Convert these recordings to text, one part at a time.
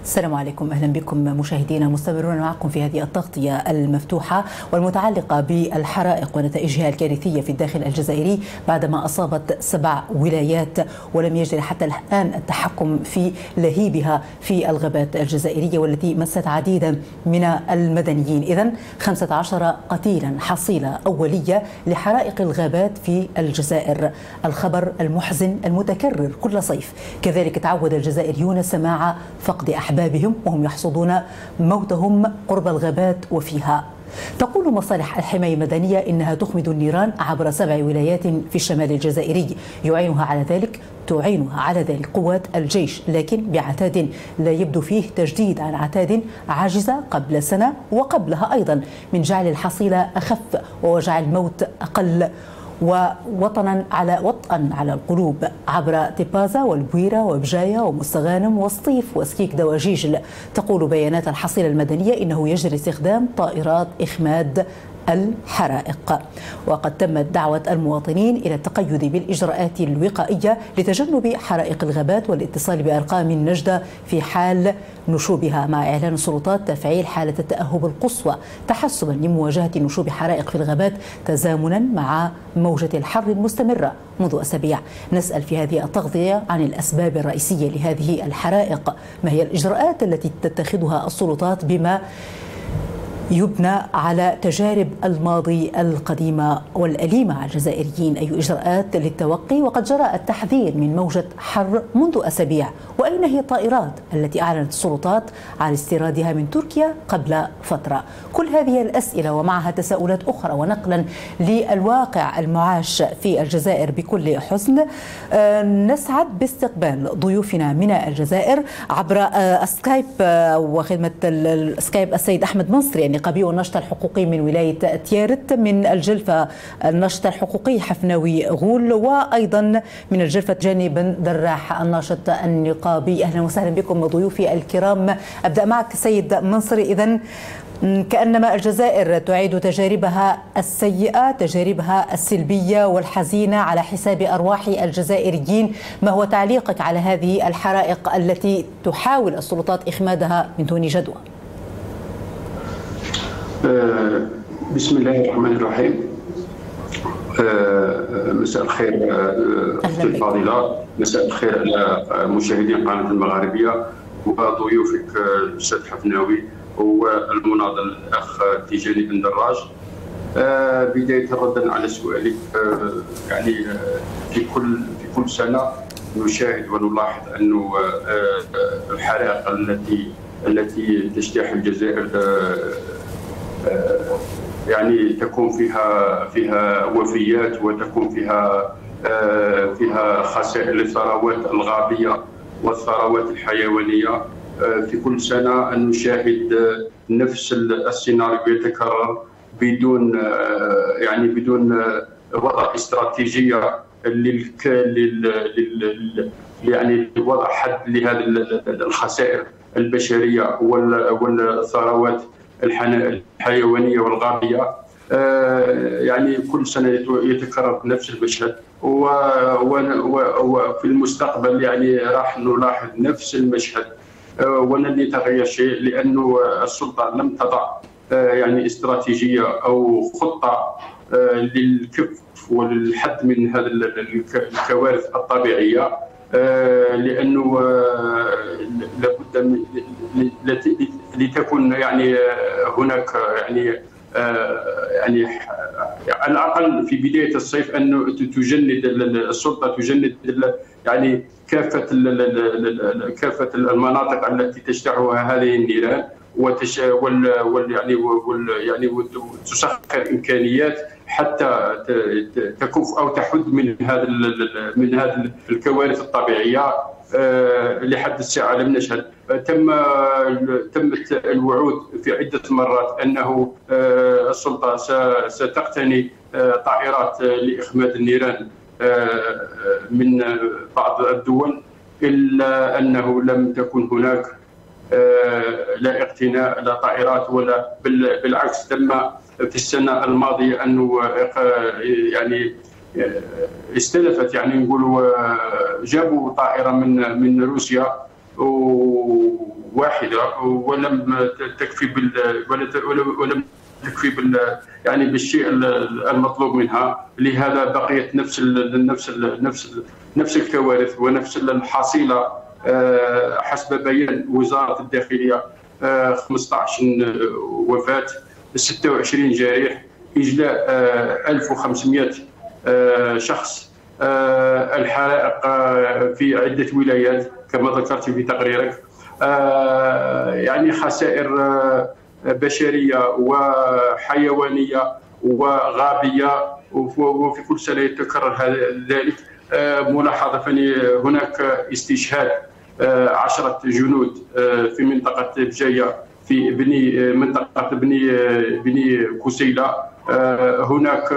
السلام عليكم، أهلا بكم مشاهدينا. مستمرون معكم في هذه التغطية المفتوحة والمتعلقة بالحرائق ونتائجها الكارثية في الداخل الجزائري بعدما أصابت 7 ولايات ولم يجري حتى الآن التحكم في لهيبها في الغابات الجزائرية والتي مست عديدا من المدنيين. إذن 15 قتيلا حصيلة أولية لحرائق الغابات في الجزائر، الخبر المحزن المتكرر كل صيف. كذلك تعود الجزائريون سماع فقد أحبابهم وهم يحصدون موتهم قرب الغابات وفيها. تقول مصالح الحماية المدنية إنها تخمد النيران عبر 7 ولايات في الشمال الجزائري تعينها على ذلك قوات الجيش، لكن بعتاد لا يبدو فيه تجديد عن عتاد عاجزة قبل سنة وقبلها أيضا من جعل الحصيلة أخف ووجع الموت أقل، ووطئا على القلوب عبر تبازا والبويرة وبجاية ومستغانم وسطيف وسكيك دواجيجل. تقول بيانات الحصيلة المدنية إنه يجري استخدام طائرات إخماد الحرائق، وقد تمت دعوة المواطنين إلى التقيد بالإجراءات الوقائية لتجنب حرائق الغابات والاتصال بأرقام النجدة في حال نشوبها، مع إعلان السلطات تفعيل حالة التأهب القصوى تحسبا لمواجهة نشوب حرائق في الغابات تزامنا مع موجة الحر المستمرة منذ أسابيع. نسأل في هذه التغطية عن الأسباب الرئيسية لهذه الحرائق، ما هي الإجراءات التي تتخذها السلطات بما يبنى على تجارب الماضي القديمة والأليمة على الجزائريين؟ أي إجراءات للتوقي وقد جرى التحذير من موجة حر منذ أسابيع؟ وأين هي الطائرات التي أعلنت السلطات عن استيرادها من تركيا قبل فترة؟ كل هذه الأسئلة ومعها تساؤلات أخرى، ونقلا للواقع المعاش في الجزائر بكل حزن، نسعد باستقبال ضيوفنا من الجزائر عبر سكايب وخدمة السكايب السيد أحمد منصري النقابي والناشط الحقوقي من ولاية تيارت، من الجلفة الناشط الحقوقي حفناوي غول، وأيضا من الجلفة جاني بن دراح الناشط النقابي. أهلا وسهلا بكم ضيوفي الكرام. أبدأ معك سيد منصري. إذن كأنما الجزائر تعيد تجاربها السيئة، تجاربها السلبية والحزينة على حساب أرواح الجزائريين. ما هو تعليقك على هذه الحرائق التي تحاول السلطات إخمادها من دون جدوى؟ بسم الله الرحمن الرحيم. مساء الخير أختي الفاضلة، مساء الخير على مشاهدين قناة المغاربية وضيوفك الأستاذ حفناوي والمناضل الأخ تيجاني بن دراج. بداية ردا على سؤالك، يعني في كل سنة نشاهد ونلاحظ أنه الحرائق التي تجتاح الجزائر يعني تكون فيها وفيات وتكون فيها خسائر للثروات الغابية والثروات الحيوانية. في كل سنة نشاهد نفس السيناريو يتكرر بدون وضع استراتيجية يعني وضع حد لهذه الخسائر البشرية والثروات الحيوانية والغابية. يعني كل سنة يتكرر نفس المشهد، وفي المستقبل يعني راح نلاحظ نفس المشهد ولن يتغير شيء، لأنه السلطة لم تضع يعني استراتيجية أو خطة للكف والحد من هذه الكوارث الطبيعية، لأنه لابد لتكون يعني هناك يعني على الأقل في بداية الصيف أن تجند السلطة تجند يعني كافة المناطق التي تجتاحها هذه النيران وتسخر إمكانيات حتى تكف أو تحد من هذه الكوارث الطبيعية. لحد الساعة لم نشهد. تمت الوعود في عدة مرات أنه السلطة ستقتني طائرات لإخماد النيران من بعض الدول، إلا أنه لم تكن هناك لا اقتناء لا طائرات ولا بالعكس. تم في السنة الماضية أنه يعني استلفت، يعني نقولوا جابوا طائرة من روسيا واحده ولم تكفي ولم تكفي يعني بالشيء المطلوب منها. لهذا بقيت نفس الكوارث ونفس الحصيله حسب بيان وزاره الداخليه. 15 وفاه، 26 جريح، اجلاء 1500 شخص، الحرائق في عده ولايات كما ذكرت في تقريرك، يعني خسائر بشرية وحيوانية وغابية، وفي كل سنة يتكرر ذلك. ملاحظة هناك استشهاد 10 جنود في منطقة بجاية في منطقة بني كسيلة. هناك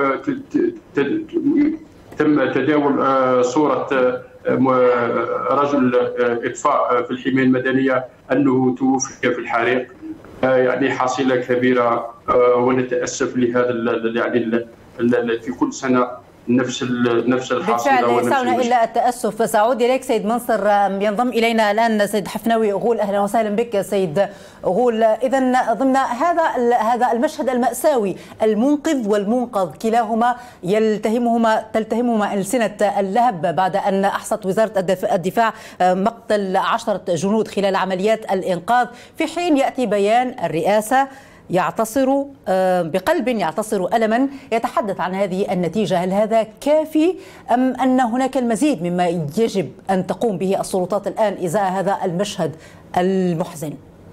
تم تداول صورة رجل إطفاء في الحماية المدنية أنه توفي في الحريق. يعني حصيلة كبيرة، ونتأسف لهذا يعني في كل سنة نفس الحصيلة. بالفعل يسعنا إلا التأسف. سأعود إليك سيد منصر. ينضم إلينا الآن سيد حفناوي غول. أهلا وسهلا بك سيد غول. إذن ضمن هذا المشهد المأساوي، المنقذ والمنقذ كلاهما تلتهمهما ألسنة اللهب بعد أن أحصت وزارة الدفاع مقتل 10 جنود خلال عمليات الإنقاذ، في حين يأتي بيان الرئاسة يعتصر بقلب يعتصر ألما يتحدث عن هذه النتيجة. هل هذا كافي أم أن هناك المزيد مما يجب أن تقوم به السلطات الآن إزاء هذا المشهد المحزن؟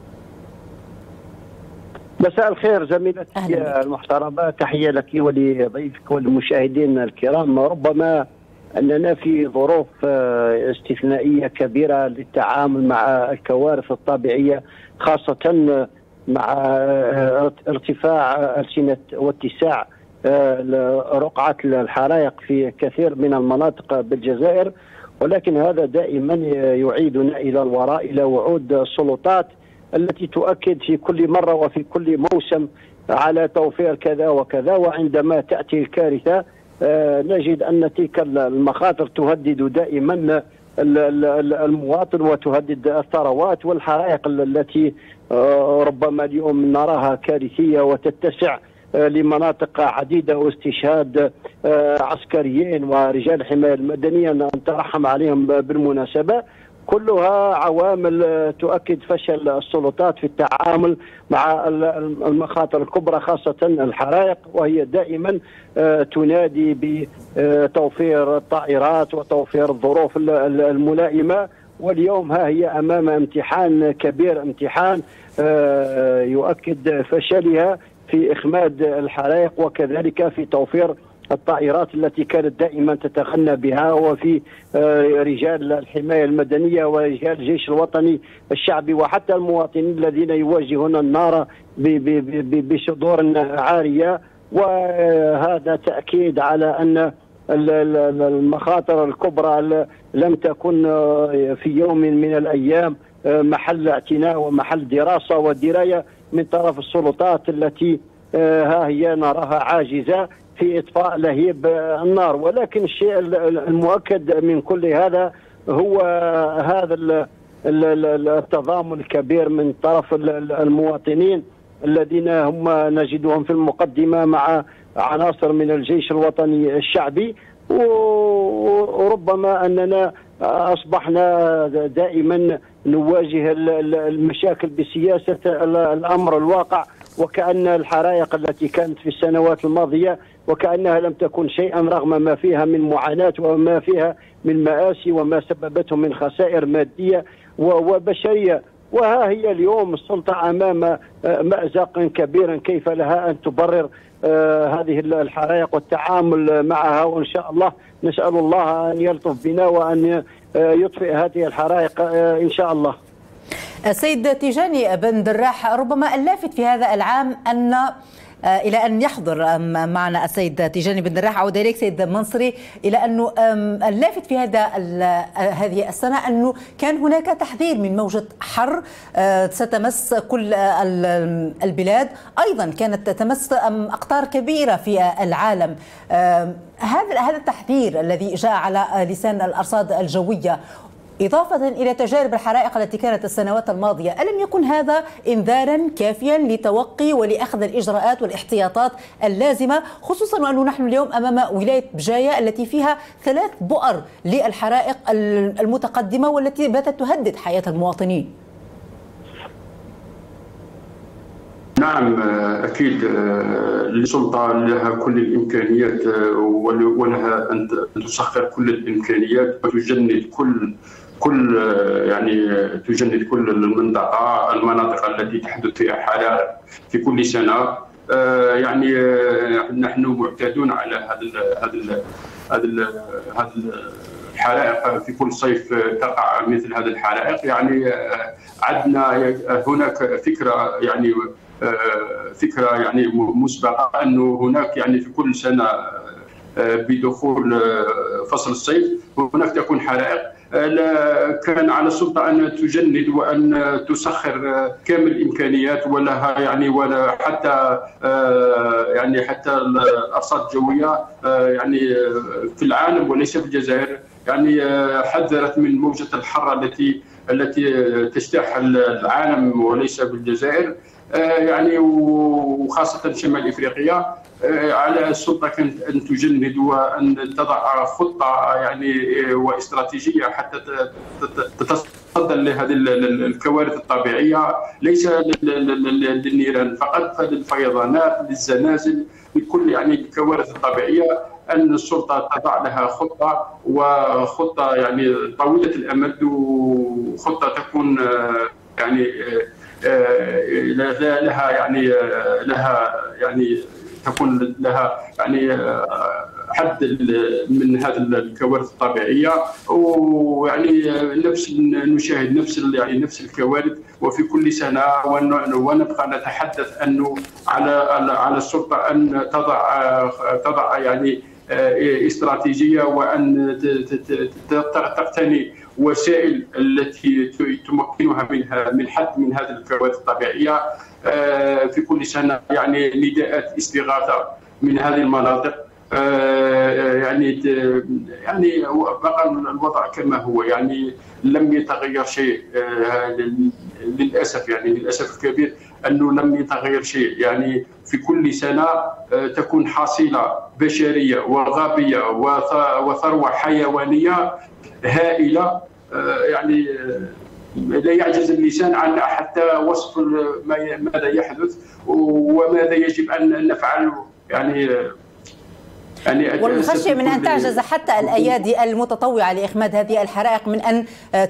مساء الخير زميلتي المحترمة، تحية لك ولضيفك والمشاهدين الكرام. ربما أننا في ظروف استثنائية كبيرة للتعامل مع الكوارث الطبيعية، خاصة مع ارتفاع ألسنة واتساع رقعة الحرائق في كثير من المناطق بالجزائر، ولكن هذا دائما يعيدنا إلى الوراء، إلى وعود السلطات التي تؤكد في كل مرة وفي كل موسم على توفير كذا وكذا، وعندما تأتي الكارثة نجد أن تلك المخاطر تهدد دائما المواطن وتهدد الثروات. والحرائق التي ربما اليوم نراها كارثية وتتسع لمناطق عديدة، واستشهاد عسكريين ورجال الحماية المدنية نترحم عليهم بالمناسبة، كلها عوامل تؤكد فشل السلطات في التعامل مع المخاطر الكبرى، خاصة الحرائق، وهي دائما تنادي بتوفير الطائرات وتوفير الظروف الملائمة. واليوم ها هي أمام امتحان كبير، امتحان يؤكد فشلها في إخماد الحرائق وكذلك في توفير الطائرات التي كانت دائما تتغنى بها، وفي رجال الحماية المدنية ورجال الجيش الوطني الشعبي وحتى المواطنين الذين يواجهون النار بصدور عارية. وهذا تأكيد على أن المخاطر الكبرى لم تكن في يوم من الأيام محل اعتناء ومحل دراسة ودراية من طرف السلطات التي ها هي نراها عاجزة في إطفاء لهيب النار. ولكن الشيء المؤكد من كل هذا هو هذا التضامن الكبير من طرف المواطنين الذين هم نجدهم في المقدمة مع عناصر من الجيش الوطني الشعبي. وربما أننا أصبحنا دائما نواجه المشاكل بسياسة الأمر الواقع، وكأن الحرائق التي كانت في السنوات الماضية وكأنها لم تكن شيئا رغم ما فيها من معاناة وما فيها من مآسي وما سببته من خسائر مادية وبشرية. وها هي اليوم السلطة أمام مأزق كبير، كيف لها أن تبرر هذه الحرائق والتعامل معها؟ وإن شاء الله نسأل الله أن يلطف بنا وأن يطفئ هذه الحرائق إن شاء الله. السيد تيجاني بن دراح، ربما اللافت في هذا العام أن إلى أن يحضر معنا السيد تيجاني بن دراح، أعود إليك سيد منصري، إلى أنه اللافت في هذه السنة أنه كان هناك تحذير من موجة حر ستمس كل البلاد، أيضا كانت تمس أقطار كبيرة في العالم. هذا التحذير الذي جاء على لسان الأرصاد الجوية إضافة إلى تجارب الحرائق التي كانت السنوات الماضية، ألم يكن هذا إنذارا كافيا لتوقي ولأخذ الإجراءات والاحتياطات اللازمة، خصوصا وأنه نحن اليوم أمام ولاية بجاية التي فيها 3 بؤر للحرائق المتقدمة والتي باتت تهدد حياة المواطنين؟ نعم أكيد السلطة لها كل الإمكانيات ولها أن تسخر كل الإمكانيات وتجند كل يعني تجند كل المناطق التي تحدث فيها حرائق في كل سنة. يعني نحن معتادون على هذا الحرائق في كل صيف تقع مثل هذه الحرائق. يعني عندنا هناك فكرة يعني مسبقة أنه هناك يعني في كل سنة بدخول فصل الصيف هناك تكون حرائق. كان على السلطة أن تجند وأن تسخر كامل الإمكانيات ولها يعني ولا حتى الأرصاد الجوية يعني في العالم وليس في الجزائر يعني حذرت من موجة الحر التي تجتاح العالم وليس بالجزائر يعني وخاصة شمال إفريقيا. على السلطة كانت أن تجند وأن تضع خطة يعني واستراتيجية حتى تتصدى لهذه الكوارث الطبيعية، ليس للنيران فقط، فللفيضانات، للزلازل، لكل يعني الكوارث الطبيعية. أن السلطة تضع لها خطة وخطة يعني طويلة الأمد وخطة تكون يعني لها يعني تكون لها يعني حد من هذه الكوارث الطبيعيه. ويعني نشاهد نفس الكوارث وفي كل سنه، ونبقى نتحدث انه على السلطه ان تضع يعني استراتيجيه وان تقتني وسائل التي تمكنها من حد من هذه الكوارث الطبيعيه. في كل سنه يعني نداءات استغاثه من هذه المناطق. يعني بقى الوضع كما هو، يعني لم يتغير شيء للاسف، يعني للاسف الكبير انه لم يتغير شيء. يعني في كل سنه تكون حصيله بشريه وغابيه وثروه حيوانيه هائله. يعني لا يعجز اللسان عن حتى وصف ماذا يحدث وماذا يجب ان نفعله. يعني والخشية من أن تعجز حتى الأيادي المتطوعة لإخماد هذه الحرائق من أن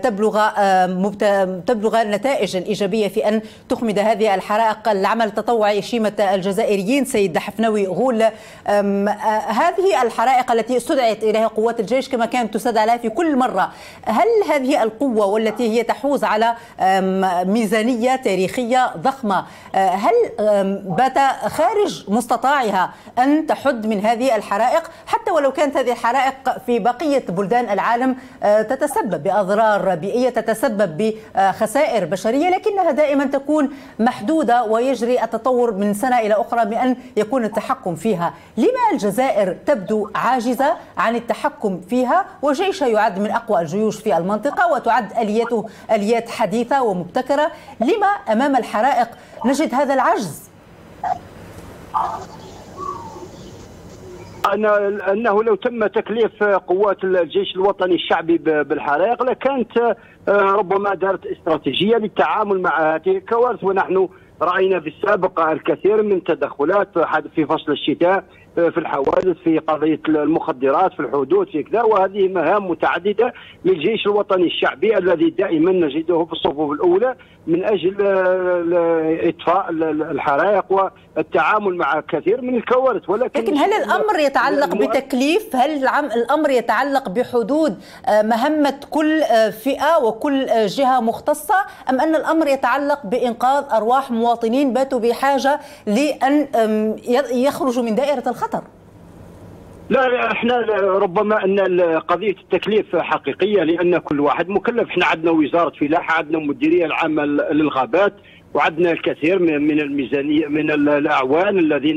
تبلغ النتائج الإيجابية في أن تخمد هذه الحرائق. العمل التطوعي شيمة الجزائريين سيد حفنوي غول، هذه الحرائق التي استدعت إليها قوات الجيش كما كانت تستدعى لها في كل مرة، هل هذه القوة والتي هي تحوز على ميزانية تاريخية ضخمة هل بات خارج مستطاعها أن تحد من هذه الحرائق، حتى ولو كانت هذه الحرائق في بقية بلدان العالم تتسبب بأضرار بيئية، تتسبب بخسائر بشرية، لكنها دائما تكون محدودة ويجري التطور من سنة إلى أخرى بأن يكون التحكم فيها؟ لما الجزائر تبدو عاجزة عن التحكم فيها وجيشها يعد من أقوى الجيوش في المنطقة وتعد آلياته آليات حديثة ومبتكرة؟ لما أمام الحرائق نجد هذا العجز؟ أنه لو تم تكليف قوات الجيش الوطني الشعبي بالحرائق لكانت ربما دارت استراتيجية للتعامل مع هذه الكوارث. ونحن رأينا في السابق الكثير من تدخلات في فصل الشتاء في الحوادث، في قضية المخدرات، في الحدود، في كذا، وهذه مهام متعددة للجيش الوطني الشعبي الذي دائما نجده في الصفوف الأولى من أجل إطفاء الحرائق والتعامل مع كثير من الكوارث. لكن هل الأمر يتعلق بتكليف؟ هل الأمر يتعلق بحدود مهمة كل فئة وكل جهة مختصة، أم أن الأمر يتعلق بإنقاذ أرواح مواطنين باتوا بحاجة لأن يخرجوا من دائرة الخطر؟ لا، احنا ربما ان قضيه التكليف حقيقيه لان كل واحد مكلف. احنا عندنا وزاره فلاحه، عندنا مديريه العامه للغابات، وعندنا الكثير من الميزانيه من الاعوان الذين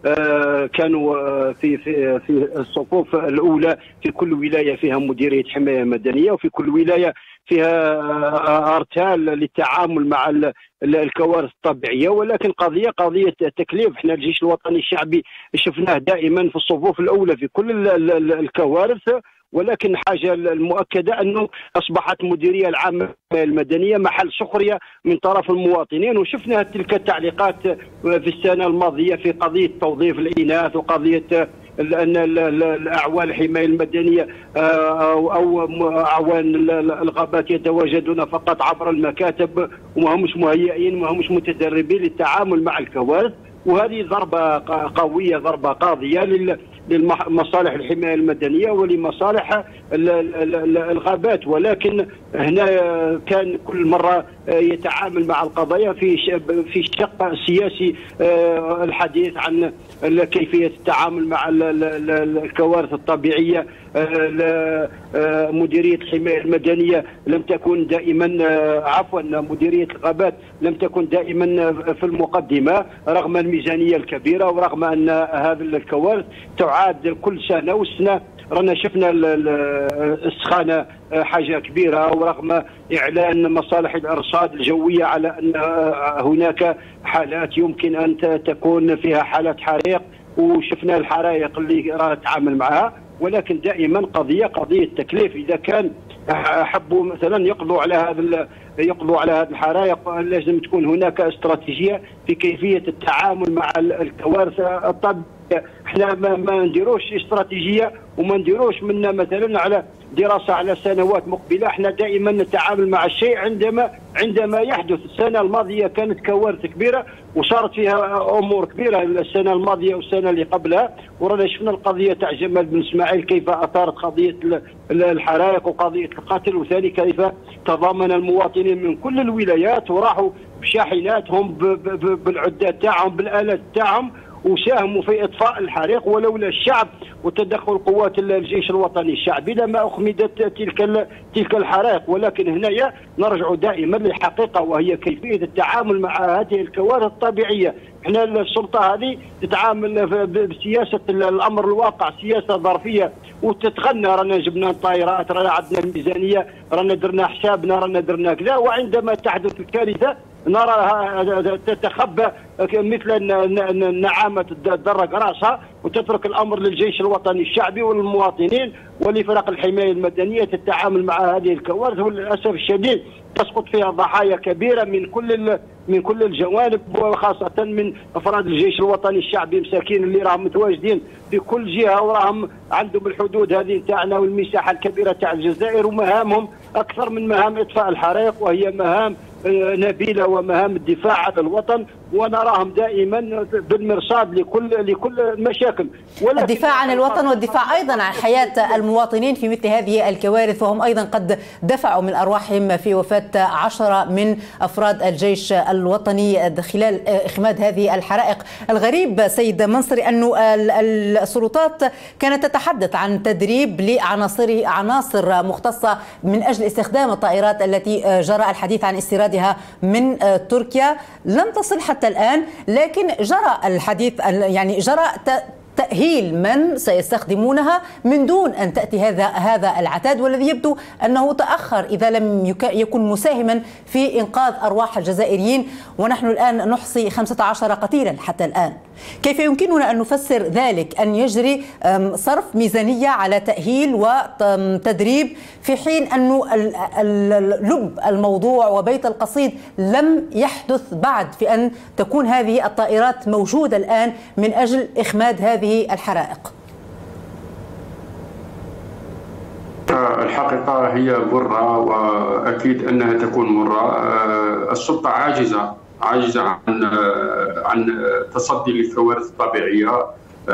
كانوا في الصفوف الاولى. في كل ولايه فيها مديريه حمايه مدنيه، وفي كل ولايه فيها ارتال للتعامل مع الكوارث الطبيعيه. ولكن قضيه تكليف، احنا الجيش الوطني الشعبي شفناه دائما في الصفوف الاولى في كل الكوارث. ولكن الحاجه المؤكده انه اصبحت المديريه العامه المدنيه محل سخريه من طرف المواطنين، وشفنا تلك التعليقات في السنه الماضيه في قضيه توظيف الاناث وقضيه ان الاعوان الحمايه المدنيه او اعوان الغابات يتواجدون فقط عبر المكاتب وما همش مهيئين وما همش متدربين للتعامل مع الكوارث. وهذه ضربه قويه، ضربه قاضيه لمصالح الحمايه المدنيه ولمصالح الغابات. ولكن هنا كان كل مره يتعامل مع القضايا في الشق السياسي، الحديث عن كيفيه التعامل مع الكوارث الطبيعيه. مديريه الحمايه المدنيه لم تكن دائما، مديريه الغابات لم تكن دائما في المقدمه رغم الميزانيه الكبيره، ورغم ان هذه الكوارث تعاد كل سنه والسنه. رانا شفنا السخانه حاجه كبيره، ورغم اعلان مصالح الارصاد الجويه على ان هناك حالات يمكن ان تكون فيها حالات حريق، وشفنا الحرائق اللي رانا نتعامل معها. ولكن دائما قضيه تكليف. اذا كان حبوا مثلا يقضوا على هذه الحرائق، لازم تكون هناك استراتيجيه في كيفيه التعامل مع الكوارث الطبيعيه. احنا ما نديروش استراتيجيه وما نديروش منا مثلا على دراسه على سنوات مقبله. احنا دائما نتعامل مع الشيء عندما يحدث. السنه الماضيه كانت كوارث كبيره وصارت فيها امور كبيره السنه الماضيه والسنه اللي قبلها، ورانا شفنا القضيه تاع جمال بن اسماعيل كيف اثارت قضيه الحرائق وقضيه القتل، وثاني كيف تضامن المواطنين من كل الولايات وراحوا بشاحناتهم بالعدات تاعهم بالالات تاعهم وساهموا في اطفاء الحريق. ولولا الشعب وتدخل قوات الجيش الوطني الشعبي لما اخمدت تلك الحرائق. ولكن هنايا نرجع دائما للحقيقه، وهي كيفيه التعامل مع هذه الكوارث الطبيعيه. احنا السلطه هذه تتعامل بسياسه الامر الواقع، سياسه ظرفيه وتتغنى. رانا جبنا الطائرات، رانا عندنا الميزانيه، رانا درنا حسابنا، رانا درنا كذا. وعندما تحدث الكارثه نراها تتخبى مثل النعامه تدرج راسها وتترك الامر للجيش الوطني الشعبي والمواطنين ولفرق الحمايه المدنيه تتعامل مع هذه الكوارث. وللاسف الشديد تسقط فيها ضحايا كبيره من كل الجوانب، وخاصه من افراد الجيش الوطني الشعبي مساكين اللي راهم متواجدين في كل جهه، وراهم عندهم الحدود هذه تاعنا والمساحه الكبيره تاع الجزائر، ومهامهم اكثر من مهام اطفاء الحرائق، وهي مهام نبيله ومهام الدفاع عن الوطن. ونراهم دائما بالمرصاد لكل المشاكل. الدفاع عن الوطن والدفاع ايضا عن حياه المواطنين في مثل هذه الكوارث، وهم ايضا قد دفعوا من ارواحهم في وفاه 10 من افراد الجيش الوطني خلال اخماد هذه الحرائق. الغريب سيد منصري انه السلطات كانت تتحدث عن تدريب عناصر مختصه من اجل استخدام الطائرات التي جرى الحديث عن استيرادها من تركيا. لم تصل حتى الآن، لكن جرى الحديث، يعني جرى تأهيل من سيستخدمونها من دون أن تأتي هذا العتاد، والذي يبدو أنه تأخر إذا لم يكن مساهما في إنقاذ أرواح الجزائريين. ونحن الآن نحصي 15 قتيلا حتى الآن. كيف يمكننا أن نفسر ذلك؟ أن يجري صرف ميزانية على تأهيل وتدريب في حين أنه لب الموضوع وبيت القصيد لم يحدث بعد في أن تكون هذه الطائرات موجودة الآن من أجل إخماد هذه الحرائق. الحقيقة هي مرة، وأكيد أنها تكون مرة. السلطة عاجزة عن التصدي للكوارث الطبيعية،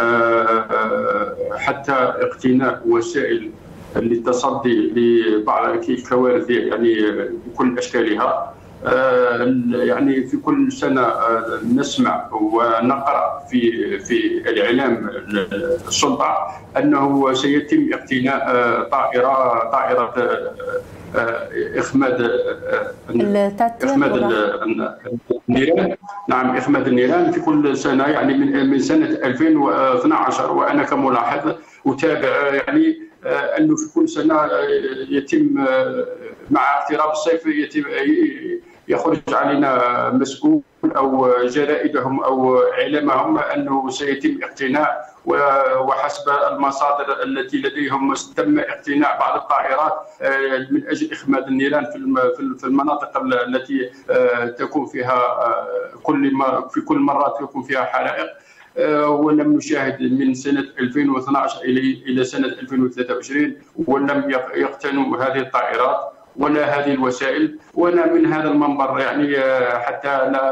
حتى اقتناء وسائل للتصدي لبعض الكوارث يعني بكل أشكالها. يعني في كل سنة نسمع ونقرأ في الإعلام السلطة أنه سيتم اقتناء طائرة إخماد النيران. نعم، إخماد النيران في كل سنة، يعني من سنة 2012 وأنا كملاحظ أتابع يعني أنه في كل سنة يتم مع اقتراب الصيف يخرج علينا مسؤول أو جرائدهم أو إعلامهم أنه سيتم اقتناء، وحسب المصادر التي لديهم تم اقتناء بعض الطائرات من أجل إخماد النيران في المناطق التي تكون فيها في كل مرة تكون فيها حرائق. ولم نشاهد من سنة 2012 إلى سنة 2023 ولم يقتنوا هذه الطائرات ولا هذه الوسائل. وانا من هذا المنبر يعني حتى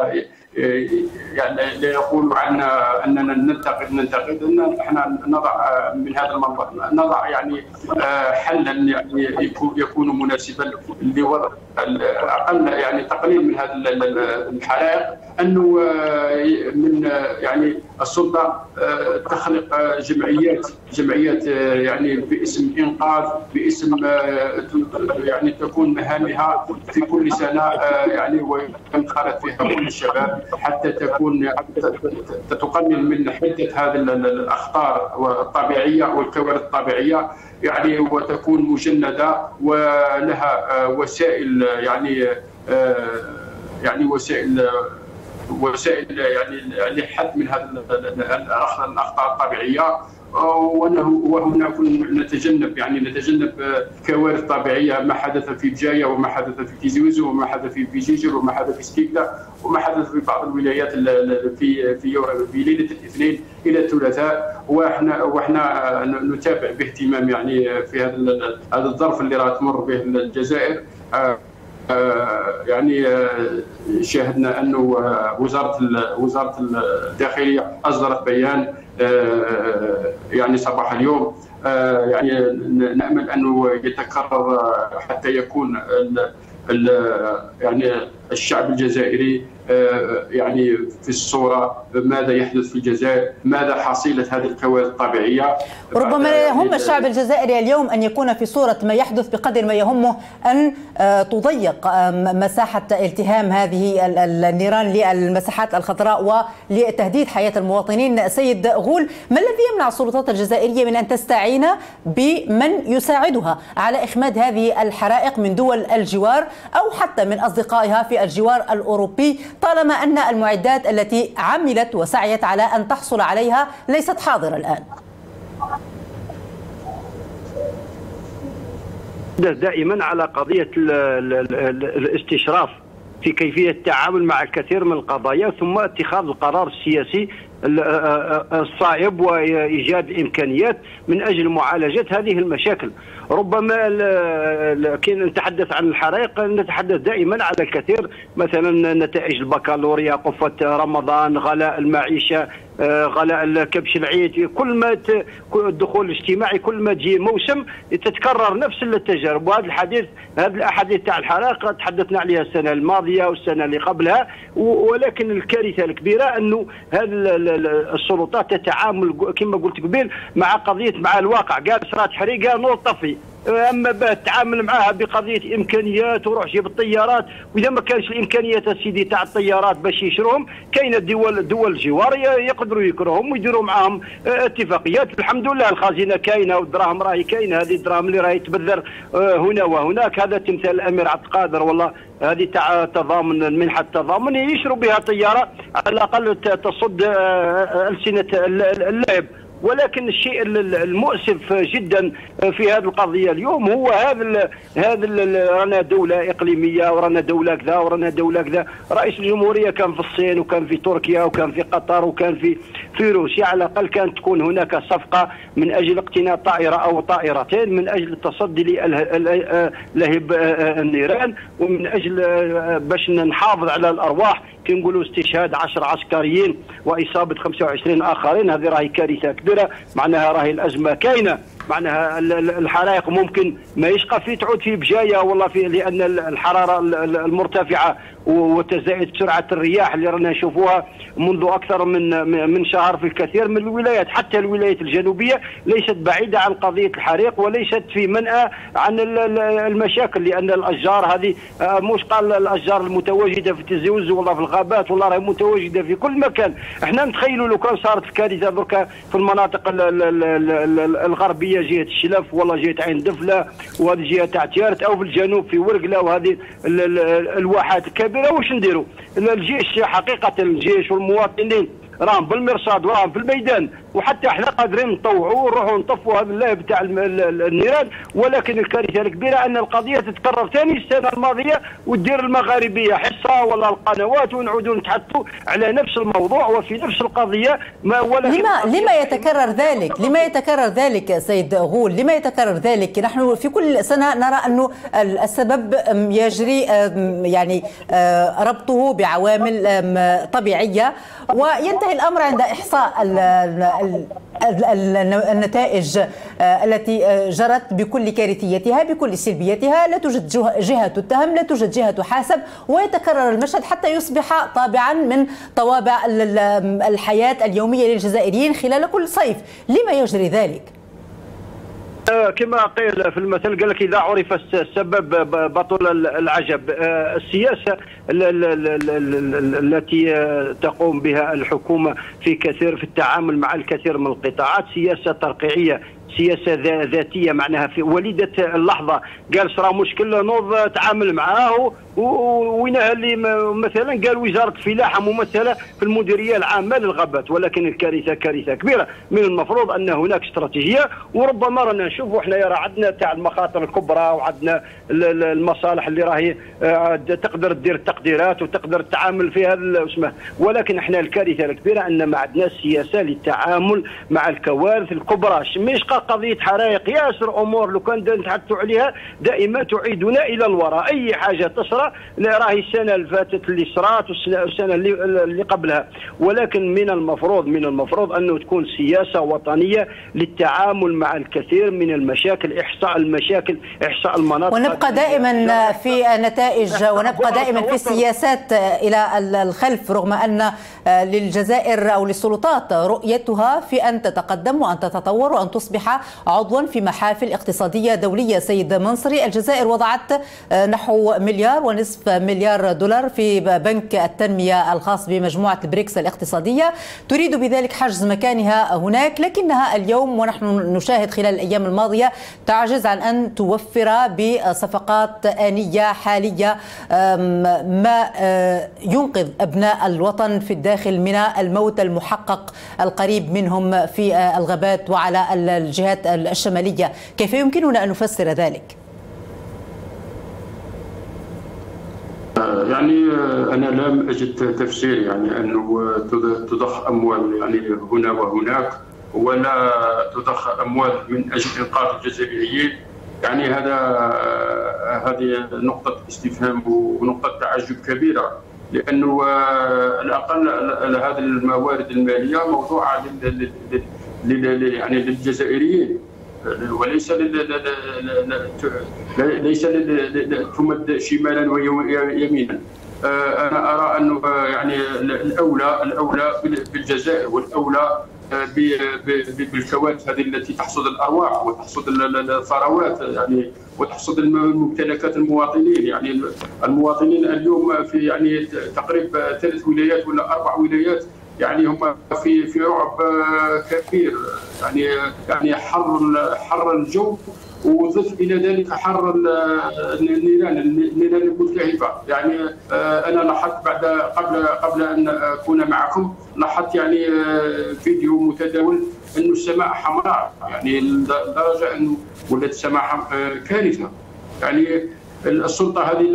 لا يقولوا عنا اننا ننتقد ان احنا نضع من هذا المنبر نضع يعني حلا يعني يكون مناسبا لوضع اقل يعني تقليل من هذه الحرائق، انه من يعني السلطه تخلق جمعيات يعني باسم انقاذ، باسم يعني تكون مهامها في كل سنه يعني وينخرط فيها كل الشباب حتى تكون تقلل من حده هذه الاخطار الطبيعيه والكوارث الطبيعيه يعني، وتكون مجنده ولها وسائل يعني وسائل يعني لحد من هذه الاخطار الطبيعيه. وهنا نتجنب كوارث طبيعيه، ما حدث في بجايه وما حدث في تيزوزو وما حدث في جيجر وما حدث في ستيكلا وما حدث في بعض الولايات في ليله الاثنين الى الثلاثاء. واحنا نتابع باهتمام يعني في هذا الظرف اللي راه تمر به الجزائر. يعني شاهدنا انه وزاره الداخليه اصدرت بيان يعني صباح اليوم، يعني نامل انه يتكرر حتى يكون يعني الشعب الجزائري يعني في الصورة ماذا يحدث في الجزائر، ماذا حصيلة هذه الكوارث الطبيعية. ربما لا يهم الشعب الجزائري اليوم أن يكون في صورة ما يحدث بقدر ما يهمه أن تضيق مساحة التهام هذه النيران للمساحات الخضراء ولتهديد حياة المواطنين. سيد غول، ما الذي يمنع السلطات الجزائرية من أن تستعين بمن يساعدها على إخماد هذه الحرائق من دول الجوار أو حتى من أصدقائها في الجوار الأوروبي، طالما أن المعدات التي عملت وسعيت على أن تحصل عليها ليست حاضرة الآن؟ دائما على قضية الاستشراف في كيفية التعامل مع الكثير من القضايا ثم اتخاذ القرار السياسي الصائب وإيجاد إمكانيات من أجل معالجة هذه المشاكل. ربما كي نتحدث عن الحرائق نتحدث دائما على الكثير، مثلا نتائج البكالوريا، قفة رمضان، غلاء المعيشة، غلاء كبش العيد، كل ما الدخول الاجتماعي كل ما تجي موسم تتكرر نفس التجارب. وهذا هذه الاحاديث تاع الحرائق تحدثنا عليها السنه الماضيه والسنه اللي قبلها، ولكن الكارثه الكبيره انه هذه السلطات تتعامل كما قلت قبيل مع الواقع. قال صارت حريقه نور طفي، اما تتعامل معها بقضيه امكانيات وروح جيب الطيارات، واذا ما كانش الامكانيات السيدي تاع الطيارات باش يشروهم كاين دول الجوار يقدروا يكرههم ويديروا معاهم اتفاقيات. الحمد لله الخزينه كاينه والدراهم راهي كاينه، هذه الدراهم اللي راهي تبذر هنا وهناك. هذا تمثال الامير عبد القادر والله، هذه تاع التضامن، المنحه التضامن يشروا بها طياره على الاقل تصد السنه اللعب. ولكن الشيء المؤسف جدا في هذه القضيه اليوم هو هذا رانا دوله اقليميه ورانا دوله كذا ورانا دوله كذا. رئيس الجمهوريه كان في الصين وكان في تركيا وكان في قطر وكان في روسيا، على الاقل كانت تكون هناك صفقه من اجل اقتناء طائره او طائرتين من اجل التصدي لهب النيران ومن اجل باش نحافظ على الارواح. كي نقولوا استشهاد 10 عسكريين واصابه 25 اخرين، هذه راهي كارثه كبيره. معناها راهي الازمه كاينه، معناها الحرائق ممكن ما يشقى في تعود في بجايه والله لان الحراره المرتفعه وتزايد سرعه الرياح اللي رانا نشوفوها منذ اكثر من شهر في الكثير من الولايات. حتى الولايات الجنوبيه ليست بعيده عن قضيه الحريق وليست في منأى عن المشاكل، لان الاشجار هذه مش قال الاشجار المتواجده في تيزي وزو والله في الغابات والله راهي متواجده في كل مكان. احنا نتخيلوا لو كان صارت الكارثه دركا في المناطق الغربيه جهه الشلف والله جهه عين دفله وهذه جهه تاع تيارت او في الجنوب في ورقله وهذه الواحات الكبيره، واش نديروا؟ الجيش حقيقه الجيش والمواطنين راهم بالمرصاد وراهم في الميدان، وحتى احنا قادرين نطوعوا ونروحوا نطفوا هذا اللهب تاع النيران، ولكن الكارثه الكبيره ان القضيه تتكرر ثاني السنه الماضيه وتدير المغاربيه حصه ولا القنوات ونعودوا نتحدثوا على نفس الموضوع وفي نفس القضيه. لما يتكرر ذلك؟ لما يتكرر ذلك سيد غول؟ لما يتكرر ذلك؟ نحن في كل سنه نرى انه السبب يجري يعني ربطه بعوامل طبيعيه، وينتهي الامر عند احصاء النتائج التي جرت بكل كارثيتها بكل سلبيتها. لا توجد جهة تتهم، لا توجد جهة تحاسب، ويتكرر المشهد حتى يصبح طابعا من طوابع الحياة اليومية للجزائريين خلال كل صيف. لما يجري ذلك؟ كما قيل في المثل قال لك اذا عرف السبب بطل العجب. السياسه التي تقوم بها الحكومه في التعامل مع الكثير من القطاعات سياسه ترقيعيه، سياسه ذاتيه، معناها في وليده اللحظه. قال صرا مشكل نوض تعامل معاه، وينها اللي مثلا قال وزاره الفلاحه ممثله في المديريه العامه للغابات، ولكن الكارثه كارثه كبيره. من المفروض ان هناك استراتيجيه، وربما رانا نشوفوا احنا راه عندنا تاع المخاطر الكبرى وعندنا المصالح اللي راهي تقدر تدير التقديرات وتقدر تتعامل فيها اسمه، ولكن احنا الكارثه الكبيره ان ما عندناش سياسه للتعامل مع الكوارث الكبرى. مش قضيه حرائق، ياسر امور لو كان نتحدثوا عليها دائما تعيدنا الى الوراء. اي حاجه تصرى راهي السنه اللي فاتت اللي صرات والسنه اللي قبلها، ولكن من المفروض انه تكون سياسه وطنيه للتعامل مع الكثير من المشاكل، احصاء المشاكل، احصاء المناطق، ونبقى دائما في نتائج ونبقى دائما في السياسات الى الخلف، رغم ان للجزائر او للسلطات رؤيتها في ان تتقدم وان تتطور وان تصبح عضوا في محافل اقتصاديه دوليه. سيد منصري، الجزائر وضعت نحو $1.5 مليار في بنك التنميه الخاص بمجموعه البريكس الاقتصاديه، تريد بذلك حجز مكانها هناك، لكنها اليوم ونحن نشاهد خلال الايام الماضيه تعجز عن ان توفر بصفقات آنية حاليه ما ينقذ ابناء الوطن في الداخل من الموت المحقق القريب منهم في الغابات وعلى الجهات الشماليه. كيف يمكننا ان نفسر ذلك؟ يعني أنا لم أجد تفسير، يعني أنه تضخ أموال يعني هنا وهناك ولا تضخ أموال من أجل إنقاذ الجزائريين. يعني هذه نقطة استفهام ونقطة تعجب كبيرة، لأنه الأقل هذه الموارد المالية موضوعة يعني للجزائريين وليس ليس تمد شمالا ويمينا. انا ارى انه يعني الاولى بالجزائر والاولى بالكوارث هذه التي تحصد الارواح وتحصد الثروات يعني وتحصد ممتلكات المواطنين. يعني المواطنين اليوم في يعني تقريبا 3 ولايات ولا 4 ولايات يعني هم في رعب كبير، يعني حر الجو، وضف الى ذلك حر النيران الملتهبه. يعني انا لاحظت قبل ان اكون معكم لاحظت يعني فيديو متداول انه السماء حمراء، يعني لدرجه انه ولات السماء كارثه. يعني السلطه هذه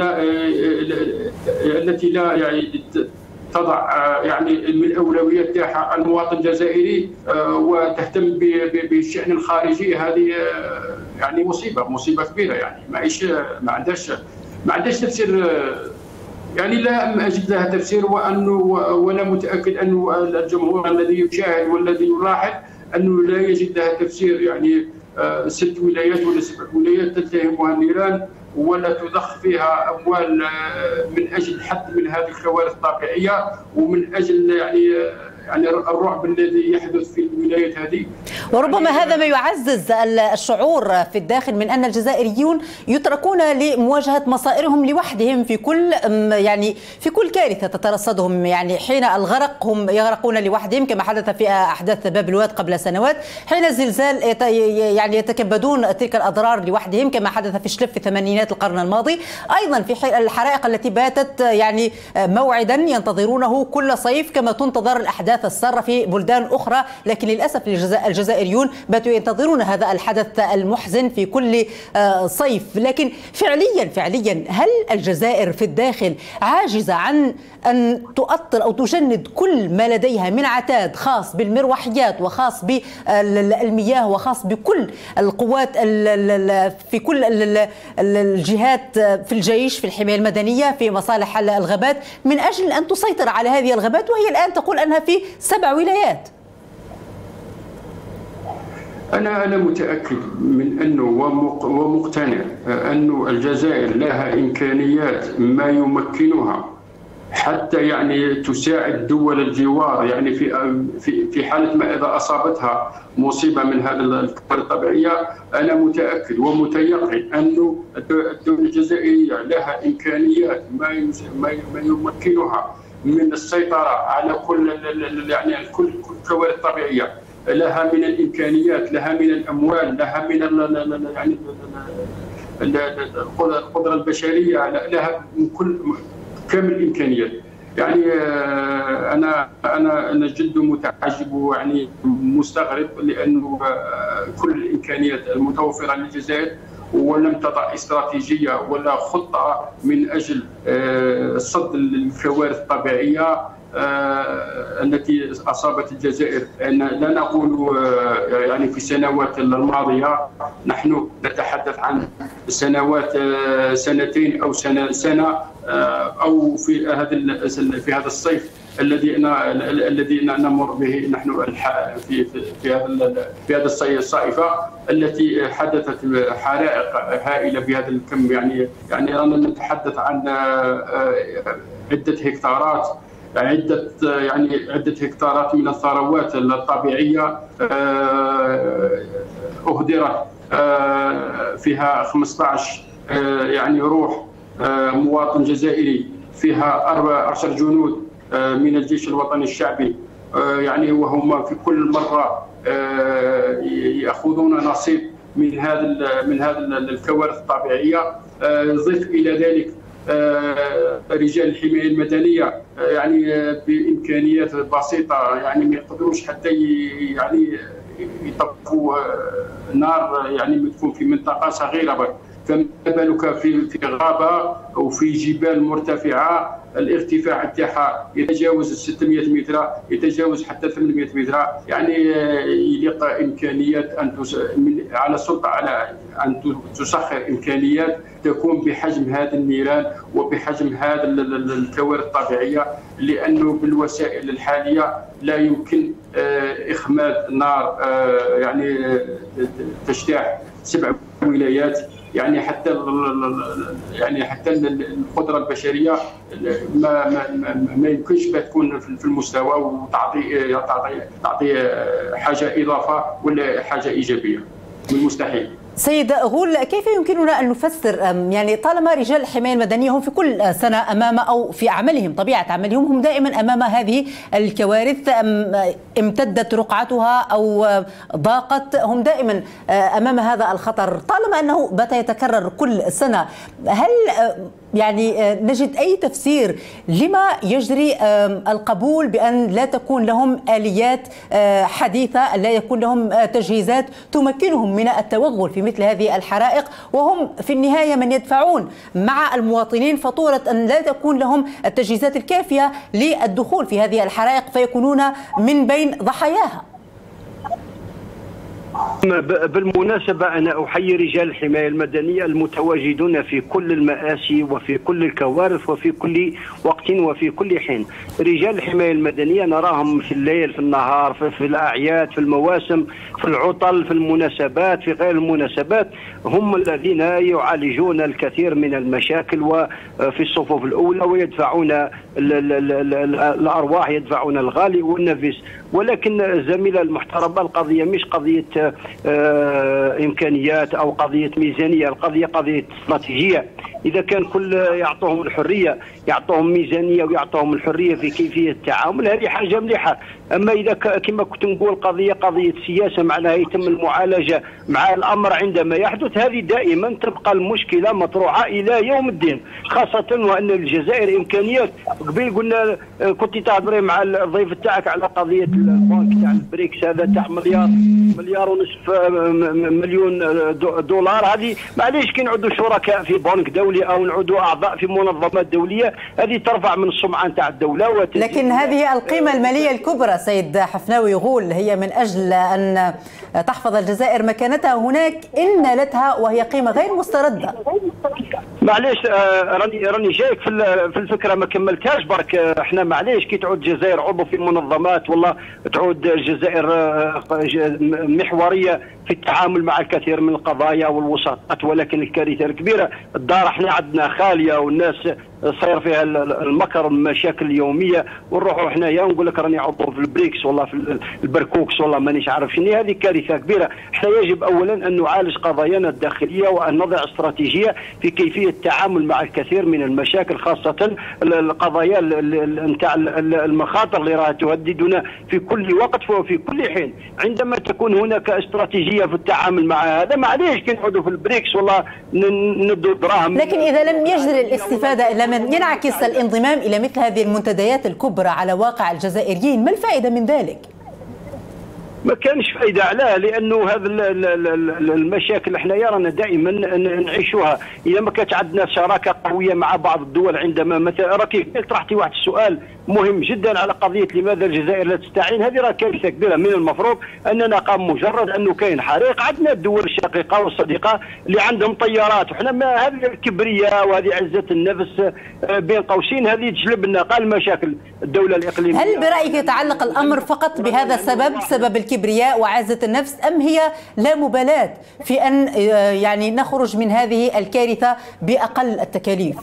التي لا يعني تضع يعني من الاولويات تاعها المواطن الجزائري وتهتم بالشأن الخارجي، هذه يعني مصيبه كبيره. يعني ما عندهاش تفسير، يعني لا اجد لها تفسير، وانا متاكد انه الجمهور الذي يشاهد والذي يلاحظ انه لا يجد لها تفسير. يعني 6 ولايات ولا 7 ولايات تلتهمها النيران ولا تضخ فيها اموال من اجل الحد من هذه الكوارث الطبيعيه ومن اجل يعني الرعب الذي يحدث في الولايات هذه. وربما هذا ما يعزز الشعور في الداخل من أن الجزائريون يتركون لمواجهة مصائرهم لوحدهم في كل كارثة تترصدهم. يعني حين الغرق هم يغرقون لوحدهم كما حدث في أحداث باب الواد قبل سنوات، حين الزلزال يتكبدون تلك الأضرار لوحدهم كما حدث في شلف في ثمانينات القرن الماضي. أيضا في الحرائق التي باتت موعدا ينتظرونه كل صيف كما تنتظر الأحداث السارة في بلدان أخرى، لكن للأسف الجزائريون باتوا ينتظرون هذا الحدث المحزن في كل صيف. لكن فعليا هل الجزائر في الداخل عاجزة عن أن تؤطر أو تجند كل ما لديها من عتاد خاص بالمروحيات وخاص بالمياه وخاص بكل القوات في كل الجهات، في الجيش، في الحماية المدنية، في مصالح الغابات، من أجل أن تسيطر على هذه الغابات وهي الآن تقول أنها في 7 ولايات؟ أنا متأكد من أنه ومقتنع أن الجزائر لها إمكانيات ما يمكنها حتى تساعد دول الجوار في حالة ما إذا أصابتها مصيبة من هذه الكوارث الطبيعية. أنا متأكد ومتيقن أن الدولة الجزائرية لها إمكانيات ما يمكنها من السيطرة على كل الكوارث الطبيعية. لها من الإمكانيات، لها من الأموال، لها من القدرة البشرية، لها من كامل الإمكانيات. أنا جد متعجب مستغرب، لأنه كل الإمكانيات المتوفرة للجزائر ولم تضع استراتيجية ولا خطة من أجل صد الكوارث الطبيعية التي أصابت الجزائر. لا نقول في السنوات الماضية، نحن نتحدث عن سنوات، سنتين أو سنة أو في هذا الصيف الذي نمر به نحن في هذا الصيفة التي حدثت حرائق هائلة بهذا الكم. رانا نتحدث عن عدة هكتارات، عدة هكتارات من الثروات الطبيعية أهدرت، فيها 15 روح مواطن جزائري، فيها 10 جنود من الجيش الوطني الشعبي، وهم في كل مرة يأخذون نصيب من هذا الكوارث الطبيعية. ضف إلى ذلك رجال الحماية المدنية بإمكانيات بسيطة، ما يقدروش حتى يطفوا نار تكون في منطقة صغيرة، فما بالك في غابة أو في جبال مرتفعة الارتفاع تاعها يتجاوز 600 متر، يتجاوز حتى 800 متر. يليق إمكانيات على السلطة على أن تسخر إمكانيات تكون بحجم هذه النيران وبحجم هذه الكوارث الطبيعية، لأنه بالوسائل الحالية لا يمكن إخماد نار تجتاح 7 ولايات. حتى القدرة البشرية ما يمكنش تكون في المستوى وتعطي حاجة إضافة ولا حاجة إيجابية، من المستحيل. سيد غول، كيف يمكننا أن نفسر طالما رجال الحماية المدنية هم في كل سنة أمام، أو في عملهم، طبيعة عملهم هم دائما أمام هذه الكوارث، امتدت رقعتها أو ضاقت، هم دائما أمام هذا الخطر، طالما أنه بات يتكرر كل سنة، هل نجد أي تفسير لما يجري القبول بأن لا تكون لهم آليات حديثة، لا يكون لهم تجهيزات تمكنهم من التوغل في مثل هذه الحرائق، وهم في النهاية من يدفعون مع المواطنين فاتورة أن لا تكون لهم التجهيزات الكافية للدخول في هذه الحرائق فيكونون من بين ضحاياها؟ بالمناسبة أنا أحيي رجال الحماية المدنية المتواجدون في كل المآسي وفي كل الكوارث وفي كل وقت وفي كل حين. رجال الحماية المدنية نراهم في الليل في النهار في الأعياد في المواسم في العطل في المناسبات في غير المناسبات، هم الذين يعالجون الكثير من المشاكل وفي الصفوف الأولى ويدفعون الأرواح، يدفعون الغالي والنفيس. ولكن الزميلة المحترمة القضية مش قضية إمكانيات أو قضية ميزانية، القضية قضية استراتيجية. إذا كان كل يعطوهم الحرية، يعطوهم ميزانية ويعطوهم الحرية في كيفية التعامل، هذه حاجة مليحة. أما إذا كما كنت نقول قضية سياسة، معناها يتم المعالجة مع الأمر عندما يحدث، هذه دائما تبقى المشكلة مطروحة إلى يوم الدين، خاصة وأن الجزائر إمكانيات. قبيل قلنا كنت تهضري مع الضيف تاعك على قضية البنك تاع البريكس، هذا تاع مليار ونصف مليون دولار. هذه معليش كي نعودوا شركاء في بنك دولي أو نعودوا أعضاء في منظمات دولية، هذه ترفع من السمعة تاع الدولة. لكن هذه القيمة المالية الكبرى سيد حفناوي يقول هي من أجل أن تحفظ الجزائر مكانتها هناك إن نالتها، وهي قيمة غير مستردة. معليش راني جايك في الفكره ما كملتهاش برك. احنا معليش كي تعود الجزائر عضو في منظمات، والله تعود الجزائر محوريه في التعامل مع الكثير من القضايا والوساطات، ولكن الكارثه الكبيره الدار احنا عندنا خاليه والناس صاير فيها المكر والمشاكل اليوميه، ونروحوا حنايا ونقول لك راني عضو في البريكس والله في البركوكس والله مانيش عارف شنو. هذه كارثه كبيره. احنا يجب اولا ان نعالج قضايانا الداخليه وان نضع استراتيجيه في كيفيه التعامل مع الكثير من المشاكل، خاصه القضايا نتاع المخاطر اللي راها تهددنا في كل وقت وفي كل حين. عندما تكون هناك استراتيجيه في التعامل مع هذا، معليش كي نقعدوا في البريكس والله ندوا دراهم. لكن اذا لم يجدر الاستفاده الا من ينعكس الانضمام الى مثل هذه المنتديات الكبرى على واقع الجزائريين، ما الفائده من ذلك؟ ما كانش فايده علاه، لانه هذا المشاكل احنا رانا دائما نعيشوها. اذا ما كانت عندنا شراكه قويه مع بعض الدول، عندما مثلا راكي طرحتي واحد السؤال مهم جدا على قضيه لماذا الجزائر لا تستعين، هذه راه كارثه كبيره. من المفروض اننا قام مجرد انه كاين حريق، عندنا الدول الشقيقه والصديقه اللي عندهم طيارات، وحنا ما هذه الكبرياء وهذه عزه النفس بين قوسين هذه تجلب لنا قال مشاكل الدوله الاقليميه. هل برايك يتعلق الامر فقط بهذا السبب، سبب الكبرياء وعزه النفس، ام هي لا مبالاه في ان يعني نخرج من هذه الكارثه باقل التكاليف؟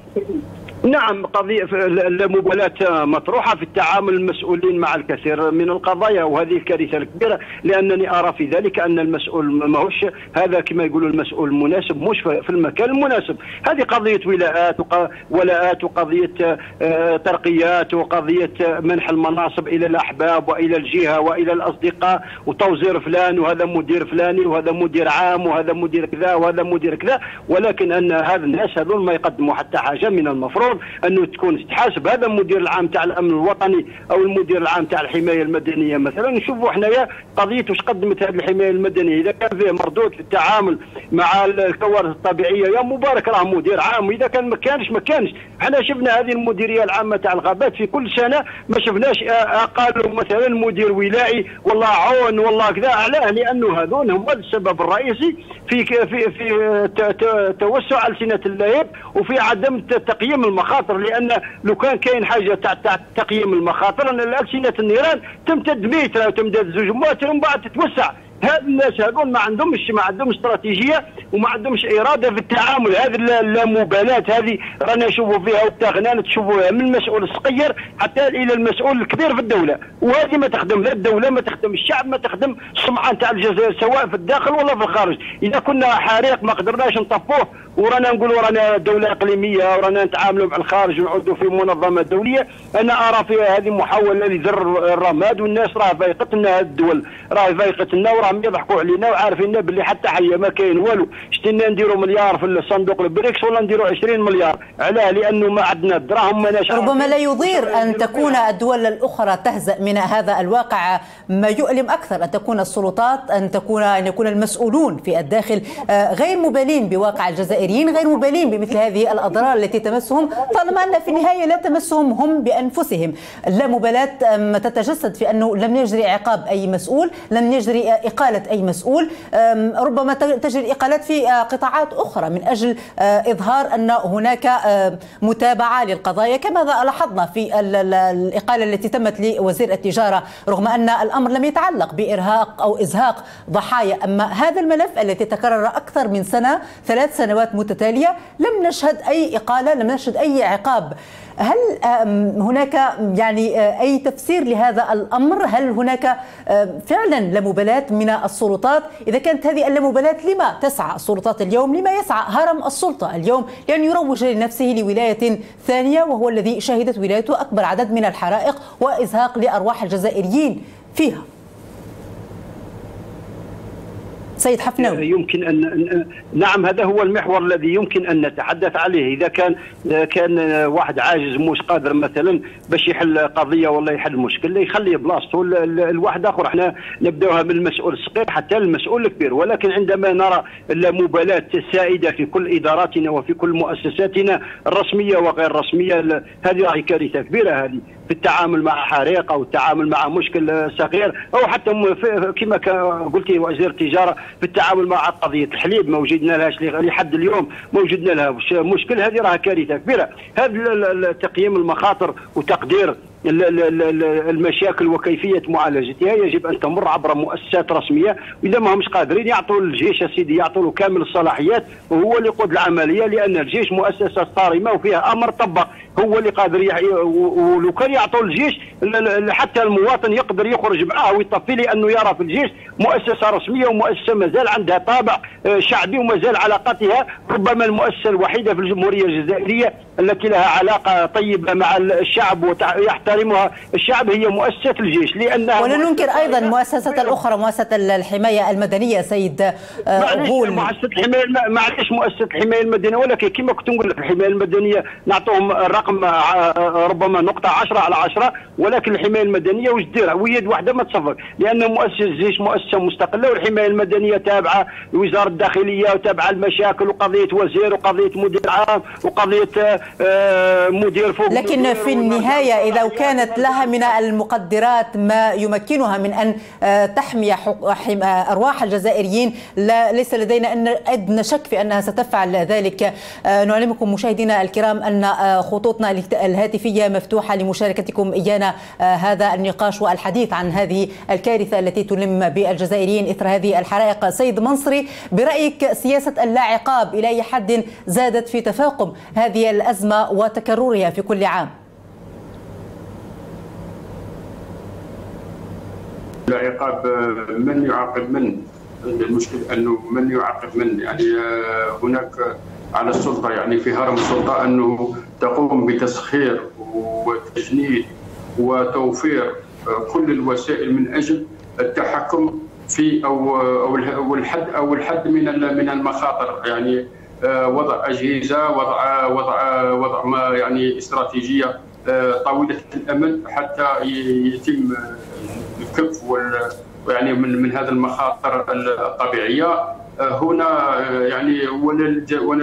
نعم، قضية اللامبالاة مطروحة في التعامل المسؤولين مع الكثير من القضايا، وهذه الكارثة الكبيرة، لأنني أرى في ذلك أن المسؤول ماهوش هذا كما يقولوا المسؤول المناسب، مش في المكان المناسب. هذه قضية ولاءات وقضية ترقيات وقضية منح المناصب إلى الأحباب وإلى الجهة وإلى الأصدقاء، وتوزير فلان وهذا مدير فلاني وهذا مدير عام وهذا مدير كذا وهذا مدير كذا، ولكن أن هذا الناس هذول ما يقدموا حتى حاجة. من المفروض انه تكون تحاسب هذا المدير العام تاع الامن الوطني او المدير العام تاع الحمايه المدنيه مثلا. نشوفوا حنايا قضيه واش قدمت هذه الحمايه المدنيه، اذا كان فيه مردود في التعامل مع الكوارث الطبيعيه يا مبارك راه مدير عام، واذا كان ما كانش. حنا شفنا هذه المديريه العامه تاع الغابات في كل سنه ما شفناش قالوا مثلا مدير ولائي والله عون والله كذا. علاه؟ لانه هذول هم السبب الرئيسي في توسع السنه اللهيب وفي عدم تقييم المخاطر. لان لو كاين حاجه تاع تقييم المخاطر ان السنه النيران تمتد متر وتمتد 2 متر ومن بعد تتوسع. هاد الناس هذول ما عندهمش استراتيجيه وما عندهمش اراده في التعامل. هذه اللامبالاه هذه رانا نشوفوا فيها والتغنان تشوفوها من المسؤول الصغير حتى الى المسؤول الكبير في الدوله، وهذه ما تخدم لا الدوله، ما تخدم الشعب، ما تخدم السمعه نتاع الجزائر سواء في الداخل ولا في الخارج. اذا كنا حريق ما قدرناش نطفوه ورانا نقولوا رانا دوله اقليميه ورانا نتعاملوا مع الخارج ونعودوا في منظمات دوليه، انا ارى فيها هذه محاوله لذر الرماد، والناس راه فايقت لنا هذه الدول راه فايقت لنا وراهم يضحكوا علينا وعارفين باللي حتى حيه ما كاين والو. شتينا نديروا مليار في الصندوق البريكس ولا نديروا 20 مليار. علاه؟ لانه ما عندنا الدراهم ماناش. ربما لا يضير ان تكون الدول الاخرى تهزأ من هذا الواقع. ما يؤلم اكثر ان تكون السلطات ان يكون المسؤولون في الداخل غير مبالين بواقع الجزائريين، غير مبالين بمثل هذه الاضرار التي تمسهم، طالما ان في النهايه لا تمسهم هم بانفسهم. اللامبالاه تتجسد في انه لم يجري عقاب اي مسؤول، لم يجري إقالة أي مسؤول، ربما تجري الإقالات في قطاعات أخرى من أجل إظهار أن هناك متابعة للقضايا، كما لاحظنا في الإقالة التي تمت لوزير التجارة، رغم أن الأمر لم يتعلق بإرهاق أو إزهاق ضحايا. أما هذا الملف الذي تكرر أكثر من سنة، 3 سنوات متتالية، لم نشهد أي إقالة، لم نشهد أي عقاب. هل هناك يعني أي تفسير لهذا الأمر؟ هل هناك فعلا لامبالاة من السلطات؟ إذا كانت هذه اللامبالاة، لما تسعى السلطات اليوم، لما يسعى هرم السلطة اليوم لأن يروج لنفسه لولاية ثانية، وهو الذي شهدت ولايته أكبر عدد من الحرائق وإزهاق لأرواح الجزائريين فيها؟ سيد حفناوي، يمكن أن نعم، هذا هو المحور الذي يمكن أن نتحدث عليه. إذا كان واحد عاجز مش قادر مثلا باش يحل قضية ولا يحل مشكل، يخلي بلاصته الواحد آخر. احنا نبداوها من المسؤول الصغير حتى المسؤول الكبير، ولكن عندما نرى اللامبالاة السائدة في كل إداراتنا وفي كل مؤسساتنا الرسمية وغير الرسمية، هذه راهي كارثة كبيرة هذه في التعامل مع حريق أو التعامل مع مشكل صغير، أو حتى كما قلتي وزير التجارة في التعامل مع قضية الحليب ما وجدنا لهاش لحد اليوم، ما وجدنا لها مشكل. هذه راها كارثة كبيرة. هذا تقييم المخاطر وتقدير المشاكل وكيفية معالجتها يجب أن تمر عبر مؤسسات رسمية، وإذا ما همش قادرين يعطوا الجيش سيدي، يعطوا له كامل الصلاحيات وهو اللي يقود العملية، لأن الجيش مؤسسة صارمة وفيها أمر طبق، هو اللي قادر ولو كان يعطوا الجيش حتى المواطن يقدر يخرج معاه ويطفي، لأنه يرى في الجيش مؤسسة رسمية ومؤسسة مازال عندها طابع شعبي ومازال علاقتها ربما المؤسسة الوحيدة في الجمهورية الجزائرية التي لها علاقة طيبة مع الشعب ويحترمها الشعب، هي مؤسسة الجيش. لأنها ولا ننكر أيضا مؤسسة الأخرى، مؤسسة الحماية المدنية سيد غول. مؤسسة الحماية، معليش، مؤسسة الحماية المدنية، ولكن كما كنت نقول لك الحماية المدنية نعطوهم رقم ربما نقطة 10/10، ولكن الحماية المدنية واش دير؟ ويد واحدة ما تصفق، لأن مؤسسة الجيش مؤسسة مستقلة، والحماية المدنية تابعة لوزارة الداخلية وتابعة المشاكل وقضية وزير وقضية مدير عام وقضية مدير فوق. لكن في النهاية إذا كانت لها من المقدرات ما يمكنها من أن تحمي أرواح الجزائريين، ليس لدينا أدنى شك في أنها ستفعل ذلك. نعلمكم مشاهدينا الكرام أن خطوطنا الهاتفية مفتوحة لمشاركتكم إيانا هذا النقاش والحديث عن هذه الكارثة التي تلم بالجزائريين إثر هذه الحرائق. سيد منصري، برأيك سياسة اللا عقاب إلى أي حد زادت في تفاقم هذه الأزمة وتكررها في كل عام؟ لا عقاب، من يعاقب من؟ المشكل أنه من يعاقب من، يعني هناك على السلطة، يعني في هرم السلطة أنه تقوم بتسخير وتجنيد وتوفير كل الوسائل من أجل التحكم في أو الحد من المخاطر، يعني وضع أجهزة، وضع ما يعني استراتيجية طويلة الأمد حتى يتم الكف يعني من هذه المخاطر الطبيعية. هنا يعني وانا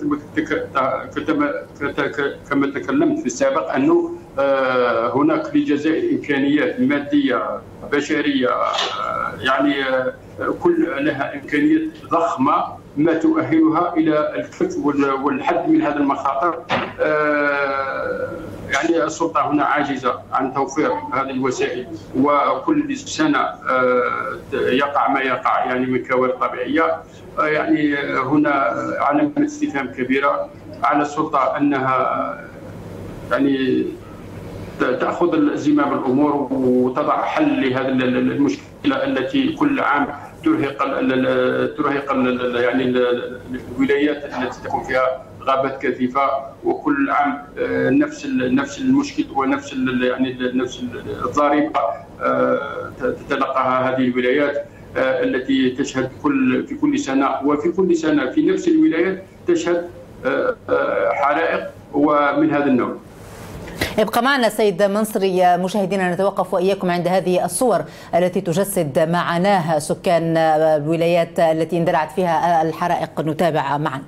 كما تكلمت في السابق انه هناك للجزائر امكانيات ماديه بشريه، يعني كل لها امكانيات ضخمه ما تؤهلها الى الكف والحد من هذه المخاطر. يعني السلطه هنا عاجزه عن توفير هذه الوسائل، وكل سنه يقع ما يقع يعني من كوارث طبيعيه. يعني هنا علامه استفهام كبيره على السلطه انها يعني تاخذ زمام الامور وتضع حل لهذه المشكله التي كل عام ترهق يعني الولايات التي تكون فيها غابات كثيفه، وكل عام نفس المشكل ونفس يعني نفس الضريبه تتلقاها هذه الولايات التي تشهد في كل سنه في نفس الولايات تشهد حرائق ومن هذا النوع. ابقى معنا سيد منصري. مشاهدينا نتوقف وإياكم عند هذه الصور التي تجسد ما عاناه سكان الولايات التي اندلعت فيها الحرائق. نتابع معا.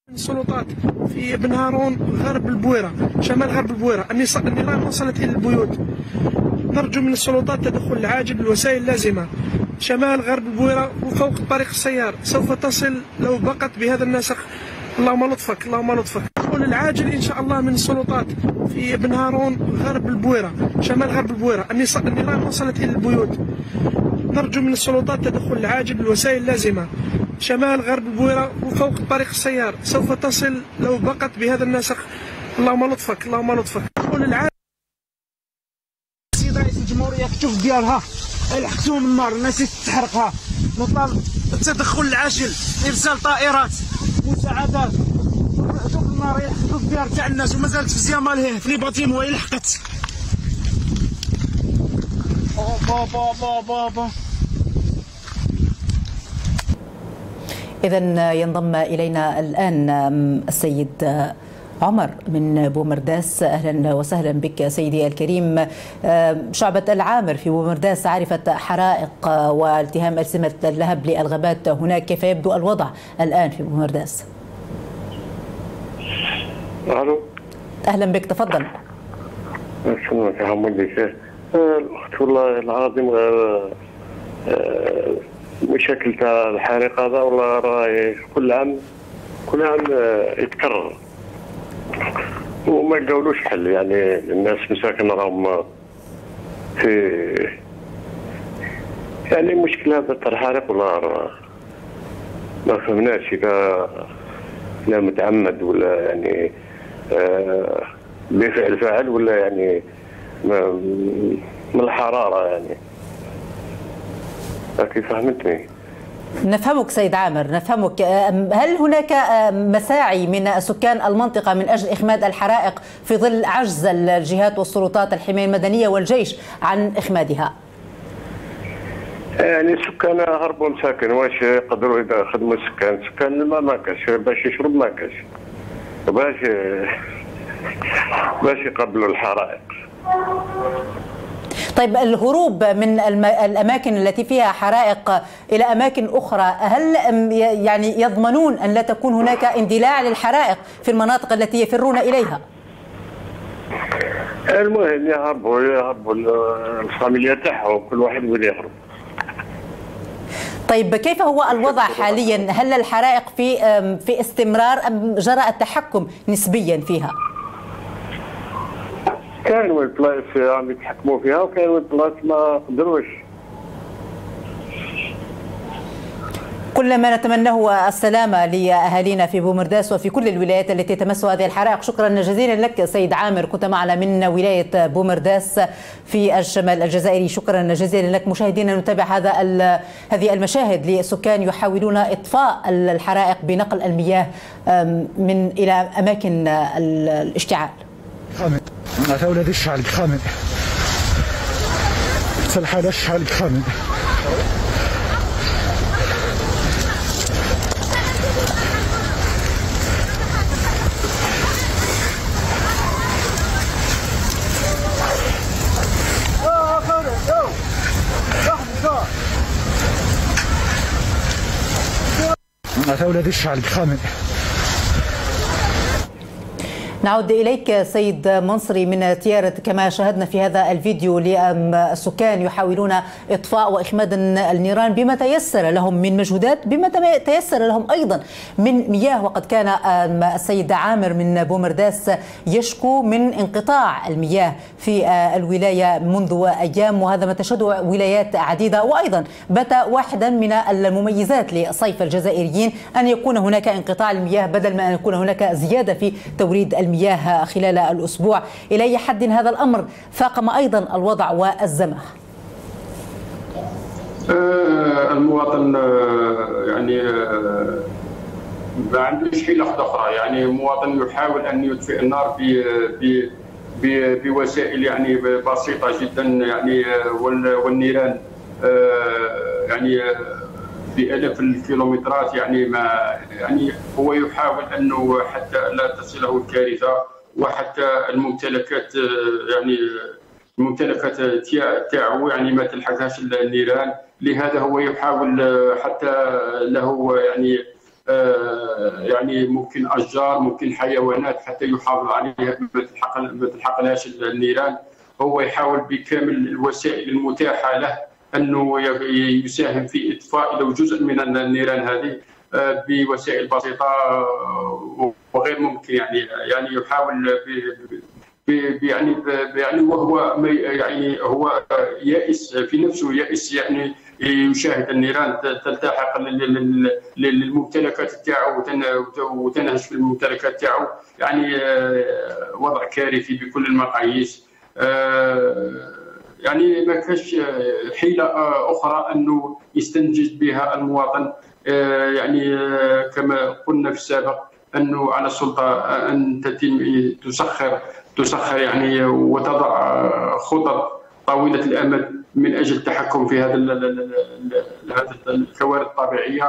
السلطات في بن هارون غرب البويرة شمال غرب البويرة النيران وصلت إلى البيوت. نرجو من السلطات تدخل العاجل بالوسائل اللازمة شمال غرب البويرة وفوق طريق السيار، سوف تصل لو بقت بهذا النسق. اللهم لطفك اللهم لطفك. الدخول العاجل إن شاء الله من السلطات في بن هارون غرب البويرة شمال غرب البويرة النيران وصلت إلى البيوت. نرجو من السلطات تدخل العاجل بالوسائل اللازمة شمال غرب البويرة وفوق طريق السيار، سوف تصل لو بقت بهذا النسق. اللهم لطفك اللهم لطفك. الدخول العاجل. السيد رئيس الجمهورية كتشوف ديالها لحقتهم النار، الناس تحرقها. نطالب التدخل العاجل، ارسال طائرات مساعدات. شوف النار يلحقوا الديار تاع الناس ومازالت في زيامة لهيه في لي باتيمو يلحقت. بابا بابا. إذن ينضم إلينا الآن السيد عمر من بومرداس. أهلا وسهلا بك سيدي الكريم. شعبة العامر في بومرداس عرفت حرائق والتهام ألسنة اللهب للغابات هناك، كيف يبدو الوضع الآن في بومرداس؟ الو، أهلا بك، تفضل. شنو الأخت والله العظيم مشاكل تاع الحريق هذا والله راهي كل عام يتكرر وما يلقاولوش حل. يعني الناس مساكن راهم في يعني المشكلة هذا تاع الحريق والله ما فهمناش إذا لا متعمد ولا يعني بفعل فاعل ولا يعني من الحرارة. يعني كيف فهمتني؟ نفهمك سيد عامر، نفهمك. هل هناك مساعي من سكان المنطقة من أجل إخماد الحرائق في ظل عجز الجهات والسلطات الحماية المدنية والجيش عن إخمادها؟ يعني السكان هربوا مساكن، واش يقدروا إذا خدموا سكان الماء ما كاش، باش يشرب ما كاش، باش يقبلوا الحرائق. طيب الهروب من الأماكن التي فيها حرائق إلى أماكن أخرى، هل يعني يضمنون أن لا تكون هناك اندلاع للحرائق في المناطق التي يفرون إليها؟ المهم يهربوا الفاميليا تاعهم، كل واحد يولي يهرب. طيب كيف هو الوضع حاليا؟ هل الحرائق في استمرار أم جرى التحكم نسبيا فيها؟ كانوا البلايص عم يتحكموا فيها وكانوا البلايص ما قدروش. كل ما نتمناه السلامة لأهالينا في بومرداس وفي كل الولايات التي تمس هذه الحرائق. شكرا جزيلا لك سيد عامر، كنت معنا من ولاية بومرداس في الشمال الجزائري. شكرا جزيلا لك. مشاهدينا نتابع هذه المشاهد لسكان يحاولون إطفاء الحرائق بنقل المياه من إلى أماكن الاشتعال. خامن هذا ولادي الشعل خامن صلح هذا الشعل خامن. هذا ولادي الشعل خامن. نعود إليك سيد منصري من تيارة. كما شاهدنا في هذا الفيديو للسكان يحاولون إطفاء وإخماد النيران بما تيسر لهم من مجهودات، بما تيسر لهم أيضا من مياه. وقد كان السيد عامر من بومرداس يشكو من انقطاع المياه في الولاية منذ أيام، وهذا ما تشهده ولايات عديدة. وأيضا بات واحدا من المميزات لصيف الجزائريين أن يكون هناك انقطاع المياه بدل ما أن يكون هناك زيادة في توريد المياه خلال الأسبوع. إلى أي حد هذا الأمر فاقم أيضا الوضع والزمة؟ المواطن يعني ما عندوش حيلة أخرى. يعني المواطن يحاول أن يطفئ النار بوسائل يعني بسيطة جدا. يعني والنيران يعني بآلاف الكيلومترات. يعني ما يعني هو يحاول انه حتى لا تصله الكارثه، وحتى الممتلكات يعني الممتلكات تاعو يعني ما تلحقهاش النيران. لهذا هو يحاول حتى له يعني يعني ممكن اشجار، ممكن حيوانات حتى يحافظ عليها ما تلحقلهاش النيران. هو يحاول بكامل الوسائل المتاحه له انه يساهم في اطفاء لو جزء من النيران هذه بوسائل بسيطه وغير ممكن، يعني يحاول يعني وهو يعني هو يائس في نفسه، يائس يعني يشاهد النيران تلتحق للممتلكات تاعو وتنهش في الممتلكات تاعو، يعني وضع كارثي بكل المقاييس. يعني ما كاش حيلة أخرى أنه يستنجد بها المواطن. يعني كما قلنا في السابق أنه على السلطة أن تسخر يعني وتضع خطط طويلة الأمد من أجل التحكم في هذا الكوارث الطبيعية.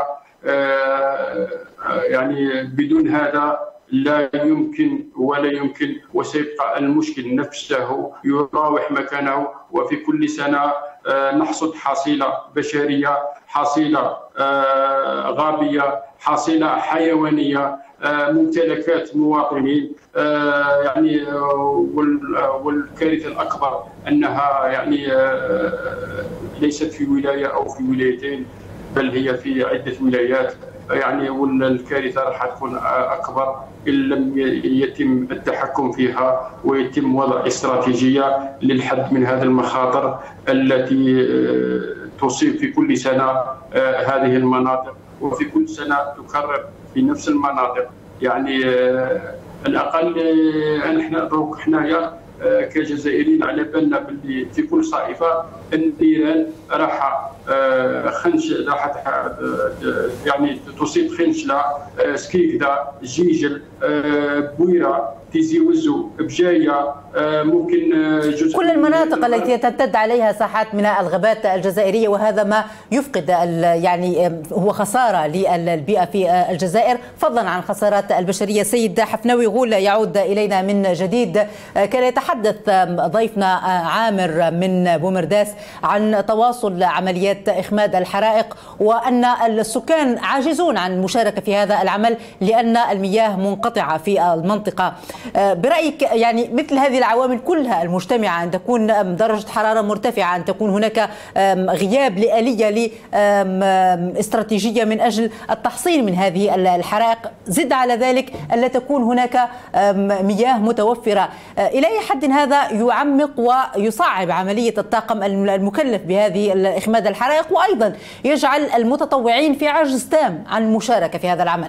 يعني بدون هذا لا يمكن ولا يمكن، وسيبقى المشكل نفسه يراوح مكانه. وفي كل سنة نحصد حصيلة بشرية، حصيلة غابية، حصيلة حيوانية، ممتلكات مواطنين. يعني والكارثة الأكبر أنها يعني ليست في ولاية أو في ولايتين، بل هي في عدة ولايات. يعني والكارثة راح تكون أكبر إن لم يتم التحكم فيها ويتم وضع استراتيجية للحد من هذه المخاطر التي تصيب في كل سنة هذه المناطق، وفي كل سنة تكرر في نفس المناطق. يعني الأقل نحن دروك حنايا كجزائريين على بالنا باللي في كل صائفة النيران راح يعني تصيب خنشلة، سكيكدا، جيجل، بويرة، تيزي وزو، بجاية، ممكن جزء كل المناطق التي تمتد عليها ساحات ميناء الغابات الجزائرية، وهذا ما يفقد يعني هو خسارة للبيئة في الجزائر فضلا عن خسارات البشرية. سيد حفناوي غول يعود إلينا من جديد. كان يتحدث ضيفنا عامر من بومرداس عن تواصل عمليات إخماد الحرائق وأن السكان عاجزون عن المشاركة في هذا العمل لأن المياه منقطعة في المنطقة. برأيك يعني مثل هذه العوامل كلها المجتمعة، أن تكون درجة حرارة مرتفعة، أن تكون هناك غياب لآلية لاستراتيجية من أجل التحصين من هذه الحرائق، زد على ذلك ألا تكون هناك مياه متوفرة، إلى أي حد هذا يعمق ويصعب عملية الطاقم المكلف بهذه إخماد الحرائق، وأيضا يجعل المتطوعين في عجز تام عن المشاركة في هذا العمل؟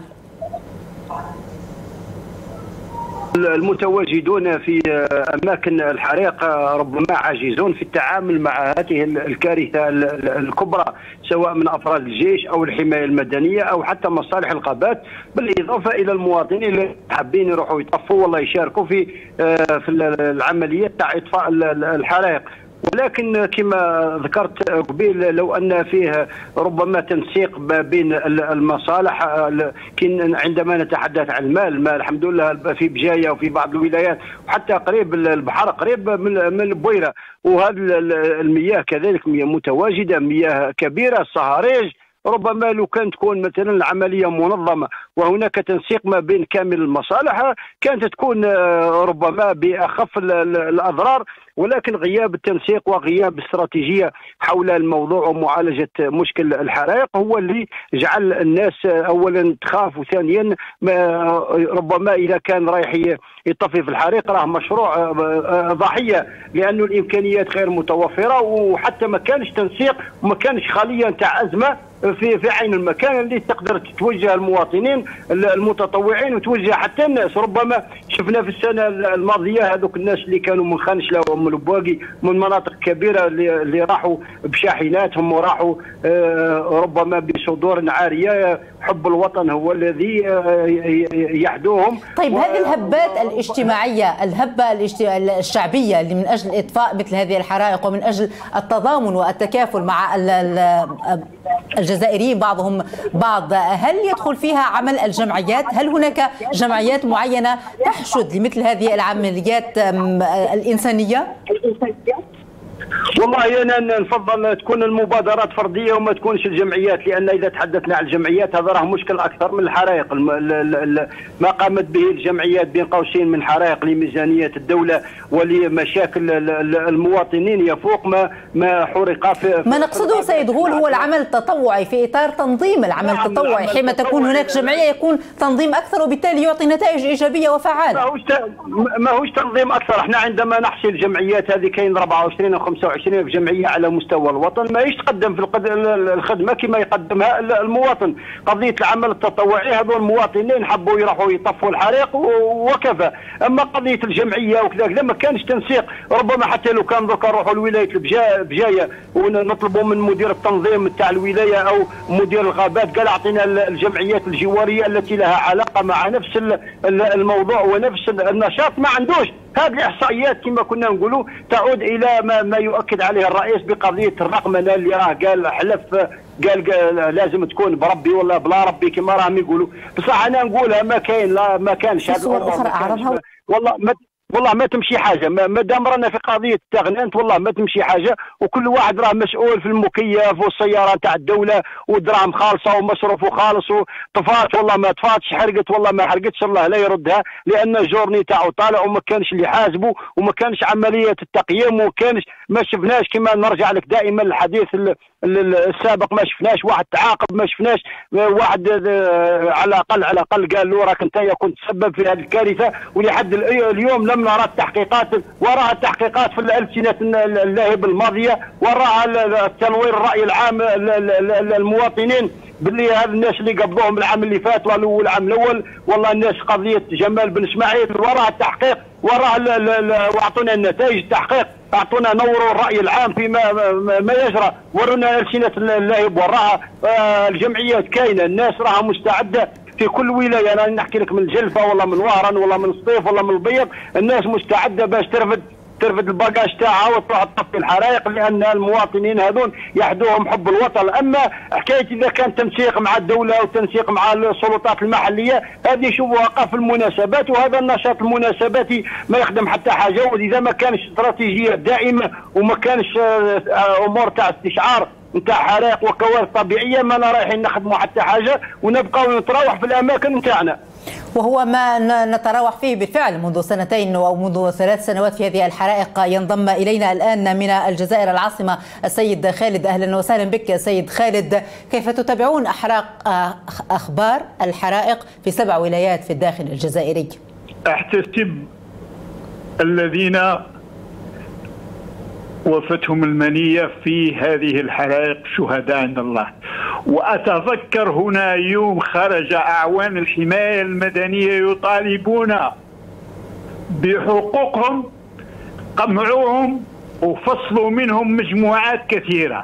المتواجدون في أماكن الحريق ربما عاجزون في التعامل مع هذه الكارثة الكبرى، سواء من أفراد الجيش أو الحماية المدنية أو حتى مصالح الغابات، بالإضافة إلى المواطنين اللي حابين يروحوا يطفوا ولا يشاركوا في العملية تاع إطفاء الحرائق. ولكن كما ذكرت قبيل لو ان فيه ربما تنسيق بين المصالح، عندما نتحدث عن المال الحمد لله في بجايه وفي بعض الولايات وحتى قريب البحر قريب من البويره، وهذه المياه كذلك مياه متواجده، مياه كبيره، صهاريج. ربما لو كانت تكون مثلا العمليه منظمه وهناك تنسيق ما بين كامل المصالح كانت تكون ربما باخف الاضرار، ولكن غياب التنسيق وغياب الاستراتيجيه حول الموضوع ومعالجه مشكل الحرائق هو اللي جعل الناس اولا تخاف، وثانيا ربما اذا كان رايح يطفي في الحريق راه مشروع ضحيه، لانه الامكانيات غير متوفره وحتى ما كانش تنسيق وما كانش خليه تاع ازمه في عين المكان اللي تقدر توجه المواطنين المتطوعين وتوجه حتى الناس. ربما شفنا في السنه الماضيه هذوك الناس اللي كانوا من خانشله ومن البواقي من مناطق كبيره اللي راحوا بشاحناتهم وراحوا ربما بصدور عاريه، حب الوطن هو الذي يحدوهم. طيب هذه الهبات الاجتماعيه، الهبه الشعبيه اللي من اجل اطفاء مثل هذه الحرائق ومن اجل التضامن والتكافل مع الجزائريين بعضهم بعض، هل يدخل فيها عمل الجمعيات؟ هل هناك جمعيات معينة تحشد لمثل هذه العمليات الإنسانية؟ والله انا نفضل تكون المبادرات فرديه وما تكونش الجمعيات، لان اذا تحدثنا عن الجمعيات هذا راه مشكل اكثر من الحرائق. ما قامت به الجمعيات بين قوسين من حرائق لميزانيه الدوله ولمشاكل المواطنين يفوق ما حرق في ما نقصده سيد غول هو العمل التطوعي في اطار تنظيم العمل التطوعي. حينما تكون هناك جمعيه يكون تنظيم اكثر وبالتالي يعطي نتائج ايجابيه وفعاله. ماهوش تنظيم اكثر. احنا عندما نحصي الجمعيات هذه كاين 24 او 25 جمعيه على مستوى الوطن ما تقدم في الخدمه كما يقدمها المواطن. قضيه العمل التطوعي هذول المواطنين حبوا يروحوا يطفوا الحريق وكفى. اما قضيه الجمعيه وكذا ما كانش تنسيق. ربما حتى لو كان ذكر نروحوا لولايه بجايه ونطلبوا من مدير التنظيم تاع الولايه او مدير الغابات قال اعطينا الجمعيات الجواريه التي لها علاقه مع نفس الموضوع ونفس النشاط، ما عندوش. هذه الاحصائيات كما كنا نقولوا تعود الى ما يؤكد عليه الرئيس بقضيه الرقمنه اللي راه قال حلف قال لازم تكون بربي ولا بلا ربي كما راهم يقولوا. بصح انا نقولها ما كاين لا ما كانش هذه الصور اخرى اعرضها والله ما تمشي حاجه. ما دام رانا في قضيه التغنانت والله ما تمشي حاجه. وكل واحد راه مسؤول في المكيف والسياره تاع الدوله والدراهم خالصه ومصروفه خالص وطفات والله ما طفاتش حرقت والله ما حرقتش الله لا يردها، لان الجورني تاعو طالع وما كانش اللي يحاسبه وما كانش عمليه التقييم وما كانش ما شفناش. كما نرجع لك دائما الحديث السابق ما شفناش واحد تعاقب، ما شفناش واحد على الاقل قال له راك انت كنت تسبب في هذه الكارثه. ولحد اليوم لم نرى التحقيقات. وراها التحقيقات في الالسنه اللاهب الماضيه، وراها تنوير الراي العام المواطنين باللي هذا الناس اللي قبضوهم العام اللي فات والعام الاول والله الناس قضيه جمال بن اسماعيل وراها التحقيق وراها واعطونا النتائج التحقيق، اعطونا نوروا الراي العام فيما ما يجرى، ورونا السنه اللاهب وراها. الجمعيات كاينه، الناس راها مستعده في كل ولايه. انا نحكي لك من الجلفه والله من وهران والله من الصيف والله من البيض، الناس مستعده باش ترفد الباكاج تاعها وتروح تطفي الحرائق، لان المواطنين هذون يحدوهم حب الوطن. اما حكايه اذا كان تنسيق مع الدوله وتنسيق مع السلطات المحليه هذه شوفوها في المناسبات، وهذا النشاط المناسباتي ما يخدم حتى حاجه. واذا ما كانش استراتيجيات دائمه وما كانش امور تاع استشعار نتاع حرائق وكوارث طبيعيه ما رايحين نخدموا حتى حاجه ونبقاو نتراوح في الاماكن نتاعنا. وهو ما نتراوح فيه بالفعل منذ سنتين او منذ 3 سنوات في هذه الحرائق. ينضم الينا الان من الجزائر العاصمه السيد خالد. اهلا وسهلا بك سيد خالد. كيف تتابعون اخبار الحرائق في 7 ولايات في الداخل الجزائري؟ احتسب الذين وفتهم المنية في هذه الحرائق شهداء عند الله. وأتذكر هنا يوم خرج أعوان الحماية المدنية يطالبون بحقوقهم، قمعوهم وفصلوا منهم مجموعات كثيرة.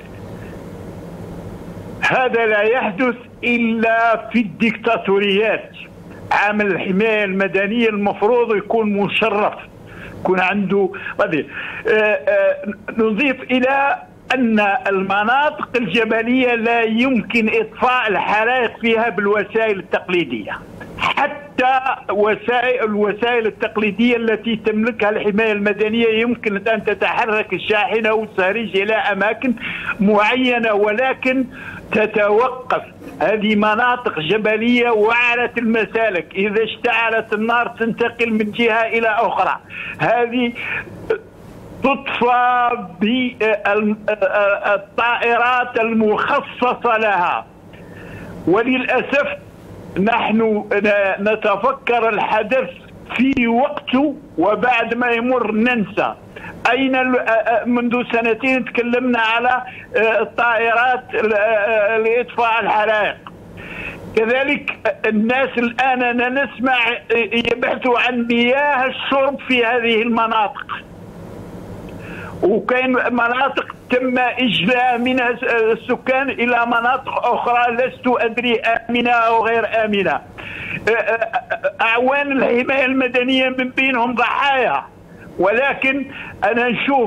هذا لا يحدث إلا في الديكتاتوريات. عامل الحماية المدنية المفروض يكون مشرف، يكون عنده قضية. نضيف إلى أن المناطق الجبلية لا يمكن إطفاء الحرائق فيها بالوسائل التقليدية، حتى الوسائل التقليدية التي تملكها الحماية المدنية يمكن أن تتحرك الشاحنة والصهريج إلى أماكن معينة، ولكن تتوقف. هذه مناطق جبلية وعرة المسالك، إذا اشتعلت النار تنتقل من جهة إلى أخرى. هذه تطفى بالطائرات المخصصة لها. وللأسف نحن نتفكر الحدث في وقته وبعد ما يمر ننسى. أين منذ 2 سنين تكلمنا على الطائرات لإطفاء الحرائق. كذلك الناس الآن أنا نسمع يبحثوا عن مياه الشرب في هذه المناطق، وكاين مناطق تم إجلاء منها السكان إلى مناطق أخرى لست أدري آمنة أو غير آمنة. أعوان الحماية المدنية من بينهم ضحايا، ولكن أنا نشوف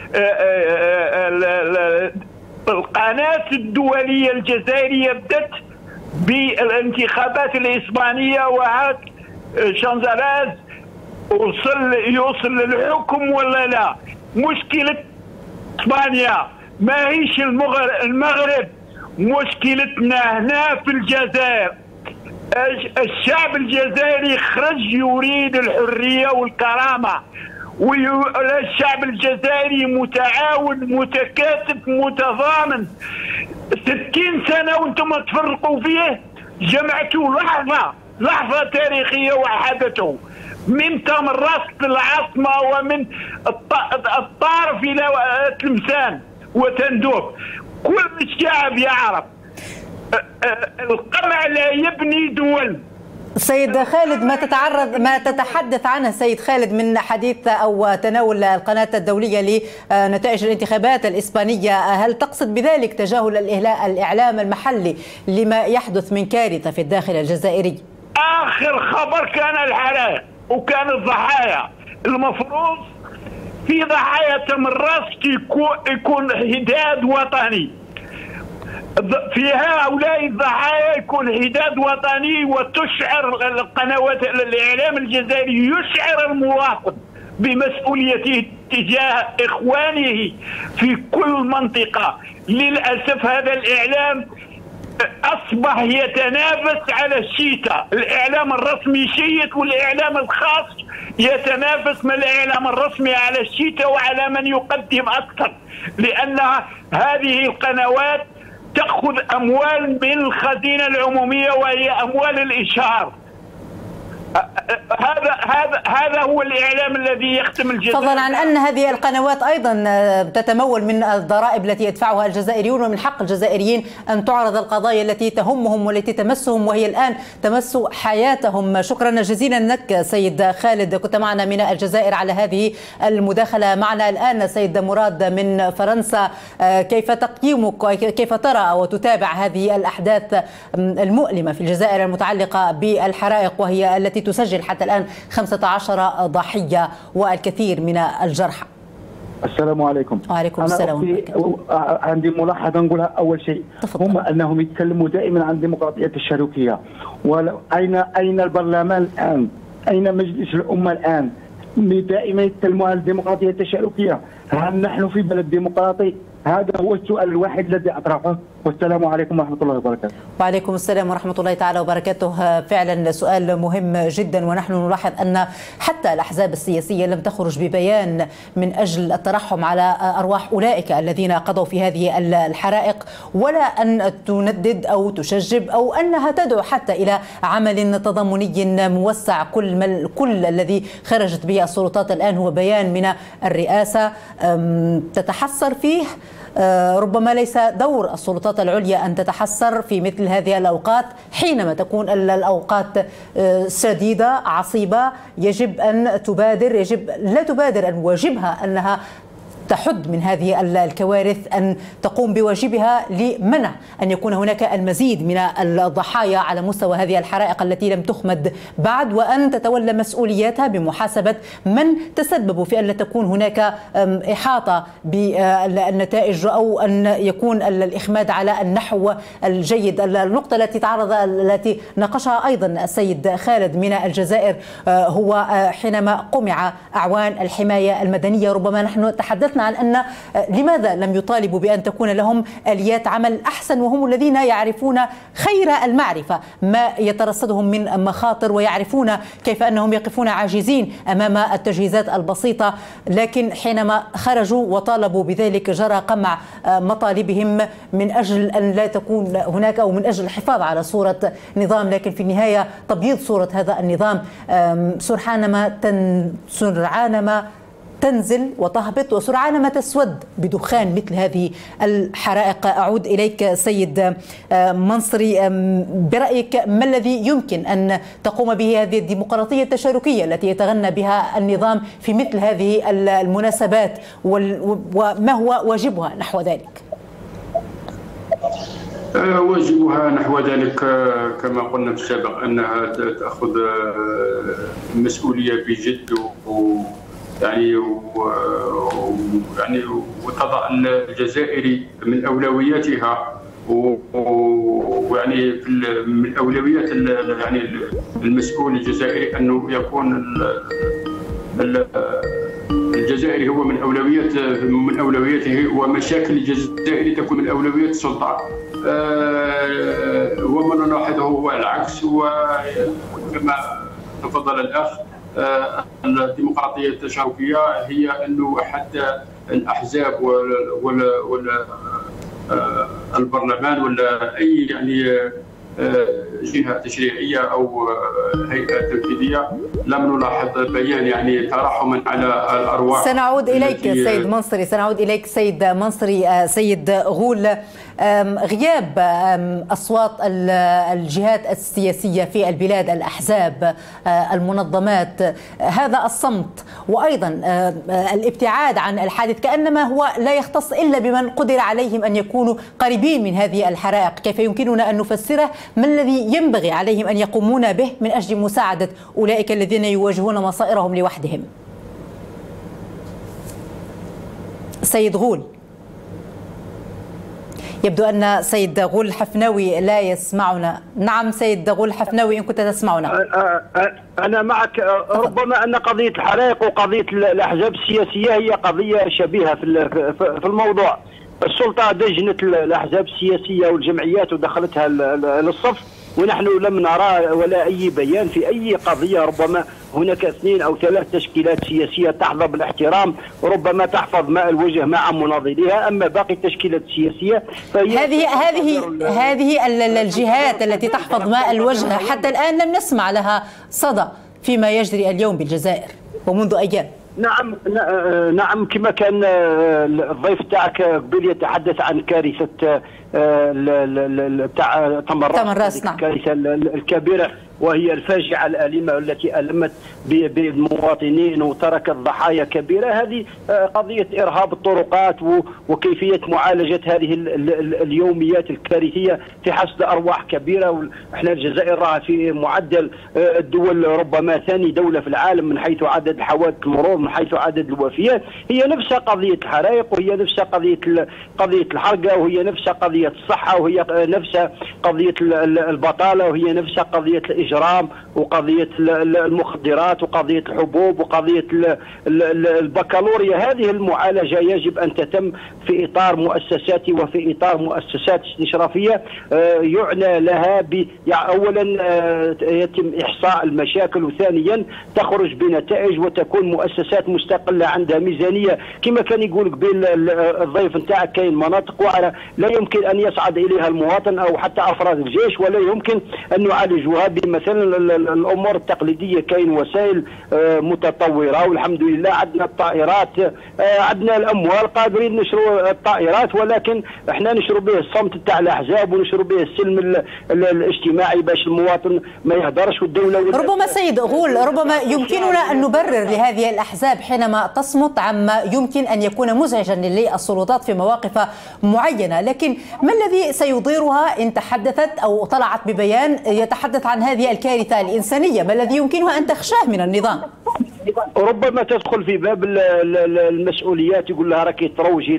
القناة الدولية الجزائرية بدت بالانتخابات الإسبانية، وهذا شانزراز يوصل للحكم ولا لا. مشكلة اسبانيا ماهيش المغرب. مشكلتنا هنا في الجزائر. الشعب الجزائري خرج يريد الحرية والكرامة، والشعب الجزائري متعاون متكاتف متضامن. 60 سنة وانتم تفرقوا فيه، جمعتوا لحظة تاريخية وحدته من تمرست العاصمة ومن الطارف إلى تلمسان وتندوب. كل الشعب يعرف القمع لا يبني دول. سيد خالد، ما تتحدث عنه سيد خالد من حديث أو تناول القناة الدولية لنتائج الانتخابات الإسبانية، هل تقصد بذلك تجاهل الإعلام المحلي لما يحدث من كارثة في الداخل الجزائري؟ آخر خبر كان الحرائق وكان الضحايا. المفروض في ضحايا تمرست يكون حداد وطني، في هؤلاء الضحايا يكون حداد وطني، وتشعر القنوات الإعلام الجزائري يشعر المواطن بمسؤوليته تجاه إخوانه في كل منطقة. للأسف هذا الإعلام أصبح يتنافس على الشيتا، الإعلام الرسمي شيت والإعلام الخاص يتنافس مع الإعلام الرسمي على الشيتا وعلى من يقدم أكثر، لأن هذه القنوات تأخذ أموال من الخزينة العمومية وهي أموال الإشهار. هذا هو الإعلام الذي يختم الجزائر. فضلا عن أن هذه القنوات أيضا تتمول من الضرائب التي يدفعها الجزائريون، ومن حق الجزائريين أن تعرض القضايا التي تهمهم والتي تمسهم وهي الآن تمس حياتهم. شكرا جزيلا لك سيد خالد، كنت معنا من الجزائر على هذه المداخلة. معنا الآن سيد مراد من فرنسا. كيف تقييمك وكيف ترى وتتابع هذه الأحداث المؤلمة في الجزائر المتعلقة بالحرائق، وهي التي تسجل حتى الآن 15 ضحية والكثير من الجرحى؟ السلام عليكم. وعليكم السلام. عندي ملاحظة نقولها. أول شيء هم أنهم يتكلموا دائما عن الديمقراطية الشركية، أين البرلمان الآن؟ أين مجلس الأمة الآن؟ دائما يتكلموا عن الديمقراطية التشاركية. هل نحن في بلد ديمقراطي؟ هذا هو السؤال الواحد الذي أطرحه. والسلام عليكم ورحمة الله وبركاته. وعليكم السلام ورحمة الله تعالى وبركاته. فعلا سؤال مهم جدا، ونحن نلاحظ أن حتى الأحزاب السياسية لم تخرج ببيان من أجل الترحم على أرواح أولئك الذين قضوا في هذه الحرائق، ولا أن تندد أو تشجب أو أنها تدعو حتى إلى عمل تضامني موسع. كل الذي خرجت به السلطات الآن هو بيان من الرئاسة تتحسر فيه. ربما ليس دور السلطات العليا أن تتحسر في مثل هذه الأوقات، حينما تكون الأوقات شديدة عصيبة. يجب أن تبادر، لا تبادر، أن واجبها أنها تحد من هذه الكوارث، أن تقوم بواجبها لمنع أن يكون هناك المزيد من الضحايا على مستوى هذه الحرائق التي لم تخمد بعد، وأن تتولى مسؤولياتها بمحاسبة من تسببوا في أن لا تكون هناك إحاطة بالنتائج أو أن يكون الإخماد على النحو الجيد. النقطة التي ناقشها أيضا السيد خالد من الجزائر هو حينما قمع أعوان الحماية المدنية. ربما نحن تحدثنا عن أن لماذا لم يطالبوا بأن تكون لهم آليات عمل أحسن، وهم الذين يعرفون خير المعرفة ما يترصدهم من مخاطر، ويعرفون كيف أنهم يقفون عاجزين أمام التجهيزات البسيطة. لكن حينما خرجوا وطالبوا بذلك جرى قمع مطالبهم من أجل أن لا تكون هناك، أو من أجل الحفاظ على صورة نظام، لكن في النهاية تبييض صورة هذا النظام. سرعان ما تنزل وتهبط، وسرعان ما تسود بدخان مثل هذه الحرائق. أعود إليك سيد منصري، برأيك ما الذي يمكن أن تقوم به هذه الديمقراطية التشاركية التي يتغنى بها النظام في مثل هذه المناسبات، وما هو واجبها نحو ذلك؟ واجبها نحو ذلك كما قلنا في السابق أنها تأخذ مسؤولية بجد، يعني وتضع الجزائر من اولوياتها، ويعني من اولويات يعني المسؤول الجزائري انه يكون الجزائر الجزائري هو من اولوياته، ومشاكل الجزائر تكون من اولويات السلطه. وما نلاحظه هو العكس، وكما تفضل الاخ الديمقراطيه التشاركيه هي انه حتى الاحزاب ولا البرلمان ولا اي جهه تشريعيه او هيئه تنفيذيه لم نلاحظ بيان ترحما على الارواح. سنعود اليك سيد منصري، سيد منصري. سيد غول، غياب اصوات الجهات السياسيه في البلاد، الاحزاب، المنظمات، هذا الصمت وايضا الابتعاد عن الحادث كانما هو لا يختص الا بمن قدر عليهم ان يكونوا قريبين من هذه الحرائق، كيف يمكننا ان نفسره؟ ما الذي ينبغي عليهم ان يقومون به من اجل مساعده اولئك الذين يواجهون مصائرهم لوحدهم؟ سيد غول، يبدو أن سيد غول الحفناوي لا يسمعنا. نعم سيد غول الحفناوي، إن كنت تسمعنا. أنا معك. ربما أن قضية الحرائق وقضية الأحزاب السياسية هي قضية شبيهة في الموضوع. السلطة دجنت الأحزاب السياسية والجمعيات ودخلتها للصف، ونحن لم نرى ولا أي بيان في أي قضية. ربما هناك 2 أو 3 تشكيلات سياسية تحظى بالاحترام، وربما تحفظ ماء الوجه مع مناضليها، أما باقي التشكيلات السياسية فهي هذه الجهات التي تحفظ ماء الوجه حتى الآن لم نسمع لها صدى فيما يجري اليوم بالجزائر ومنذ أيام. نعم كما كان الضيف تاعك قبل يتحدث عن كارثة تاع تمراس، نعم. الكارثة الكبيرة وهي الفاجعة الآلمة التي ألمت بالمواطنين وتركت ضحايا كبيرة. هذه قضية إرهاب الطرقات وكيفية معالجة هذه اليوميات الكارثية في حصد أرواح كبيرة. احنا الجزائر راها في معدل الدول ربما ثاني دولة في العالم من حيث عدد حوادث المرور، من حيث عدد الوفيات. هي نفسها قضية الحرائق، وهي نفسها قضية الحرقة، وهي نفسها قضية الصحة، وهي نفسها قضية البطالة، وهي نفسها قضية الإجرام وقضية المخدرات وقضية الحبوب وقضية البكالوريا. هذه المعالجة يجب أن تتم في إطار مؤسساتي وفي إطار مؤسسات استشرافية يعنى لها أولا يتم إحصاء المشاكل، وثانيا تخرج بنتائج وتكون مؤسسات مستقلة عندها ميزانية. كما كان يقول قبل الضيف نتاعك كاين مناطق واعرة لا يمكن أن يصعد إليها المواطن أو حتى أفراد الجيش، ولا يمكن أن نعالجها مثلا الامور التقليديه. كاين وسائل متطوره والحمد لله، عندنا الطائرات، عندنا الاموال قادرين نشروا الطائرات، ولكن احنا نشروا به الصمت تاع الاحزاب ونشروا به السلم الاجتماعي باش المواطن ما يهدرش والدوله. ربما سيد غول، ربما يمكننا ان نبرر لهذه الاحزاب حينما تصمت عما يمكن ان يكون مزعجا للسلطات في مواقف معينه، لكن ما الذي سيضيرها ان تحدثت او طلعت ببيان يتحدث عن هذه الكارثة الإنسانية؟ ما الذي يمكنها أن تخشاه من النظام؟ ربما تدخل في باب المسؤوليات، يقول لها راكي تروجي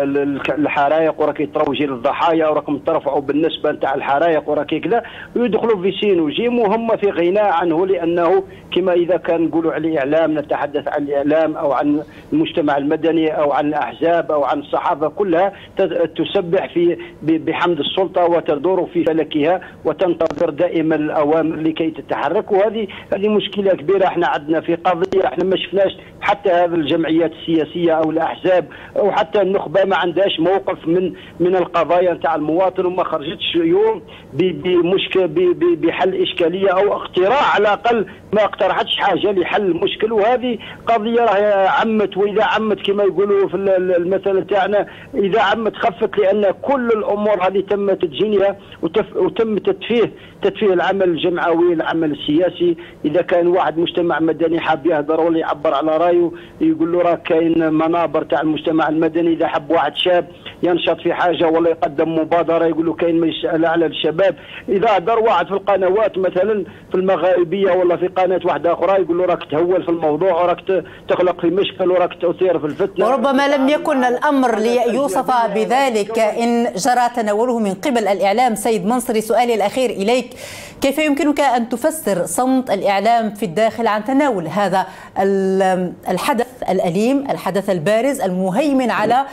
الحرائق وراكي تروجي للضحايا وراكم ترفعوا بالنسبه نتاع الحرائق وراكي كذا، ويدخلوا في سين وجيم وهم في غناء عنه، لانه كما اذا كان نقولوا على الاعلام نتحدث عن الاعلام او عن المجتمع المدني او عن الاحزاب او عن الصحافه كلها تسبح بحمد السلطه وتدور في فلكها وتنتظر دائما الاوامر لكي تتحرك. وهذه مشكله كبيره. احنا عندنا في قضيه احنا ما شفناش حتى هذه الجمعيات السياسيه او الاحزاب او حتى النخبه ما عندهاش موقف من القضايا نتاع المواطن، وما خرجتش يوم بمشكل بحل اشكاليه او اقتراح، على الاقل ما اقترحتش حاجه لحل المشكل. وهذه قضيه راهي عمت، واذا عمت كما يقولوا في المثل تاعنا اذا عمت خفت، لان كل الامور هذه تم تدجينها وتم تدفيه العمل الجمعوي، العمل السياسي. اذا كان واحد مجتمع مدني حاب يهضر ولا يعبر على رايه يقول له راه كاين منابر تاع المجتمع المدني. اذا حب واحد شاب ينشط في حاجه ولا يقدم مبادره يقول له كاين مساله على الشباب. اذا هضر واحد في القنوات مثلا في المغاربيه ولا في قناه واحده اخرى يقول له راك تهول في الموضوع وراك تخلق في مشكل وراك تثير في الفتنه. وربما لم يكن الامر ليوصف بذلك ان جرى تناوله من قبل الاعلام. سيد منصري، سؤالي الاخير اليك، كيف يمكنك ان تفسر صمت الاعلام في الداخل عن تناول هذا الحدث الأليم، الحدث البارز المهيمن على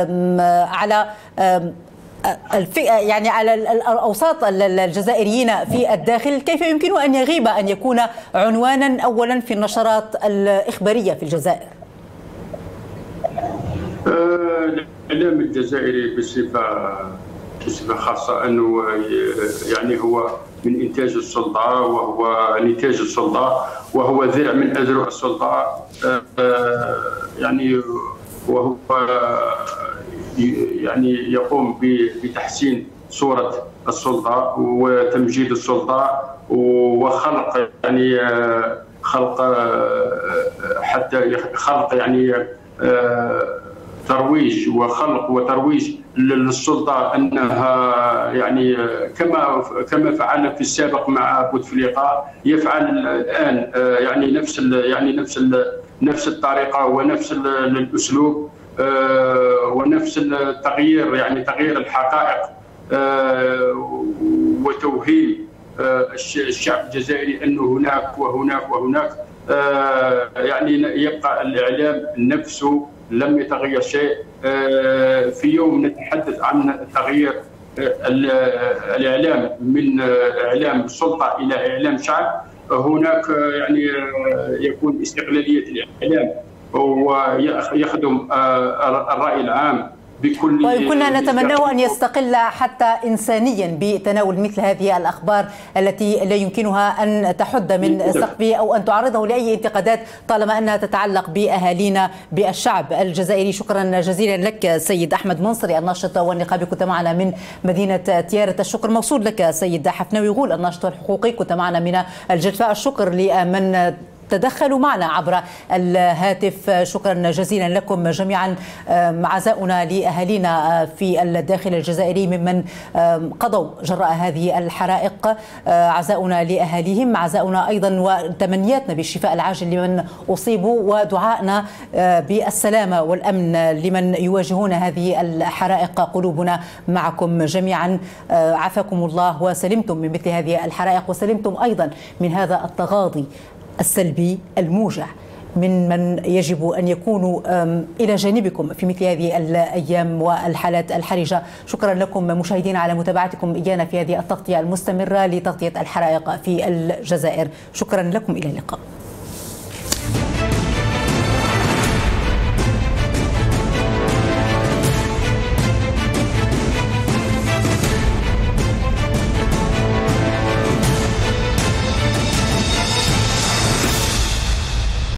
يعني على الأوساط الجزائريين في الداخل، كيف يمكن أن يغيب أن يكون عنوانا أولا في النشرات الإخبارية في الجزائر؟ الإعلام الجزائري بصفة خاصة أنه يعني هو من إنتاج السلطة وهو نتاج السلطة وهو ذرع من أذرع السلطة، يعني وهو يعني يقوم بتحسين صورة السلطة وتمجيد السلطة وخلق يعني خلق يعني ترويج وترويج للسلطة أنها يعني كما فعل في السابق مع بوتفليقة يفعل الآن يعني نفس الطريقة ونفس الأسلوب ونفس التغيير، يعني تغيير الحقائق وتوهيم الشعب الجزائري أنه هناك وهناك يعني يبقى الإعلام نفسه لم يتغير شيء. في يوم نتحدث عن تغيير الإعلام من إعلام السلطة إلى إعلام شعب، هناك يعني يكون استقلالية الإعلام ويخدم الرأي العام بكل. وكنا نتمناه أن يستقل حتى إنسانيا بتناول مثل هذه الأخبار التي لا يمكنها أن تحد من سقفه أو أن تعرضه لأي انتقادات طالما أنها تتعلق بأهالينا بالشعب الجزائري. شكرا جزيلا لك سيد أحمد منصري الناشط والنقابي، كنت معنا من مدينة تيارة. الشكر موصول لك سيد حفناوي غول الناشط الحقوقي، كنت معنا من الجدفاء. الشكر لمن تدخلوا معنا عبر الهاتف. شكرا جزيلا لكم جميعا. عزاؤنا لأهالينا في الداخل الجزائري ممن قضوا جراء هذه الحرائق، عزاؤنا لأهاليهم، عزاؤنا أيضا وتمنياتنا بالشفاء العاجل لمن أصيبوا، ودعائنا بالسلامة والأمن لمن يواجهون هذه الحرائق. قلوبنا معكم جميعا. عافاكم الله وسلمتم من مثل هذه الحرائق، وسلمتم أيضا من هذا التغاضي السلبي الموجع من يجب أن يكونوا إلى جانبكم في مثل هذه الأيام والحالات الحرجة. شكرا لكم مشاهدينا على متابعتكم إيانا في هذه التغطية المستمرة لتغطية الحرائق في الجزائر. شكرا لكم، إلى اللقاء.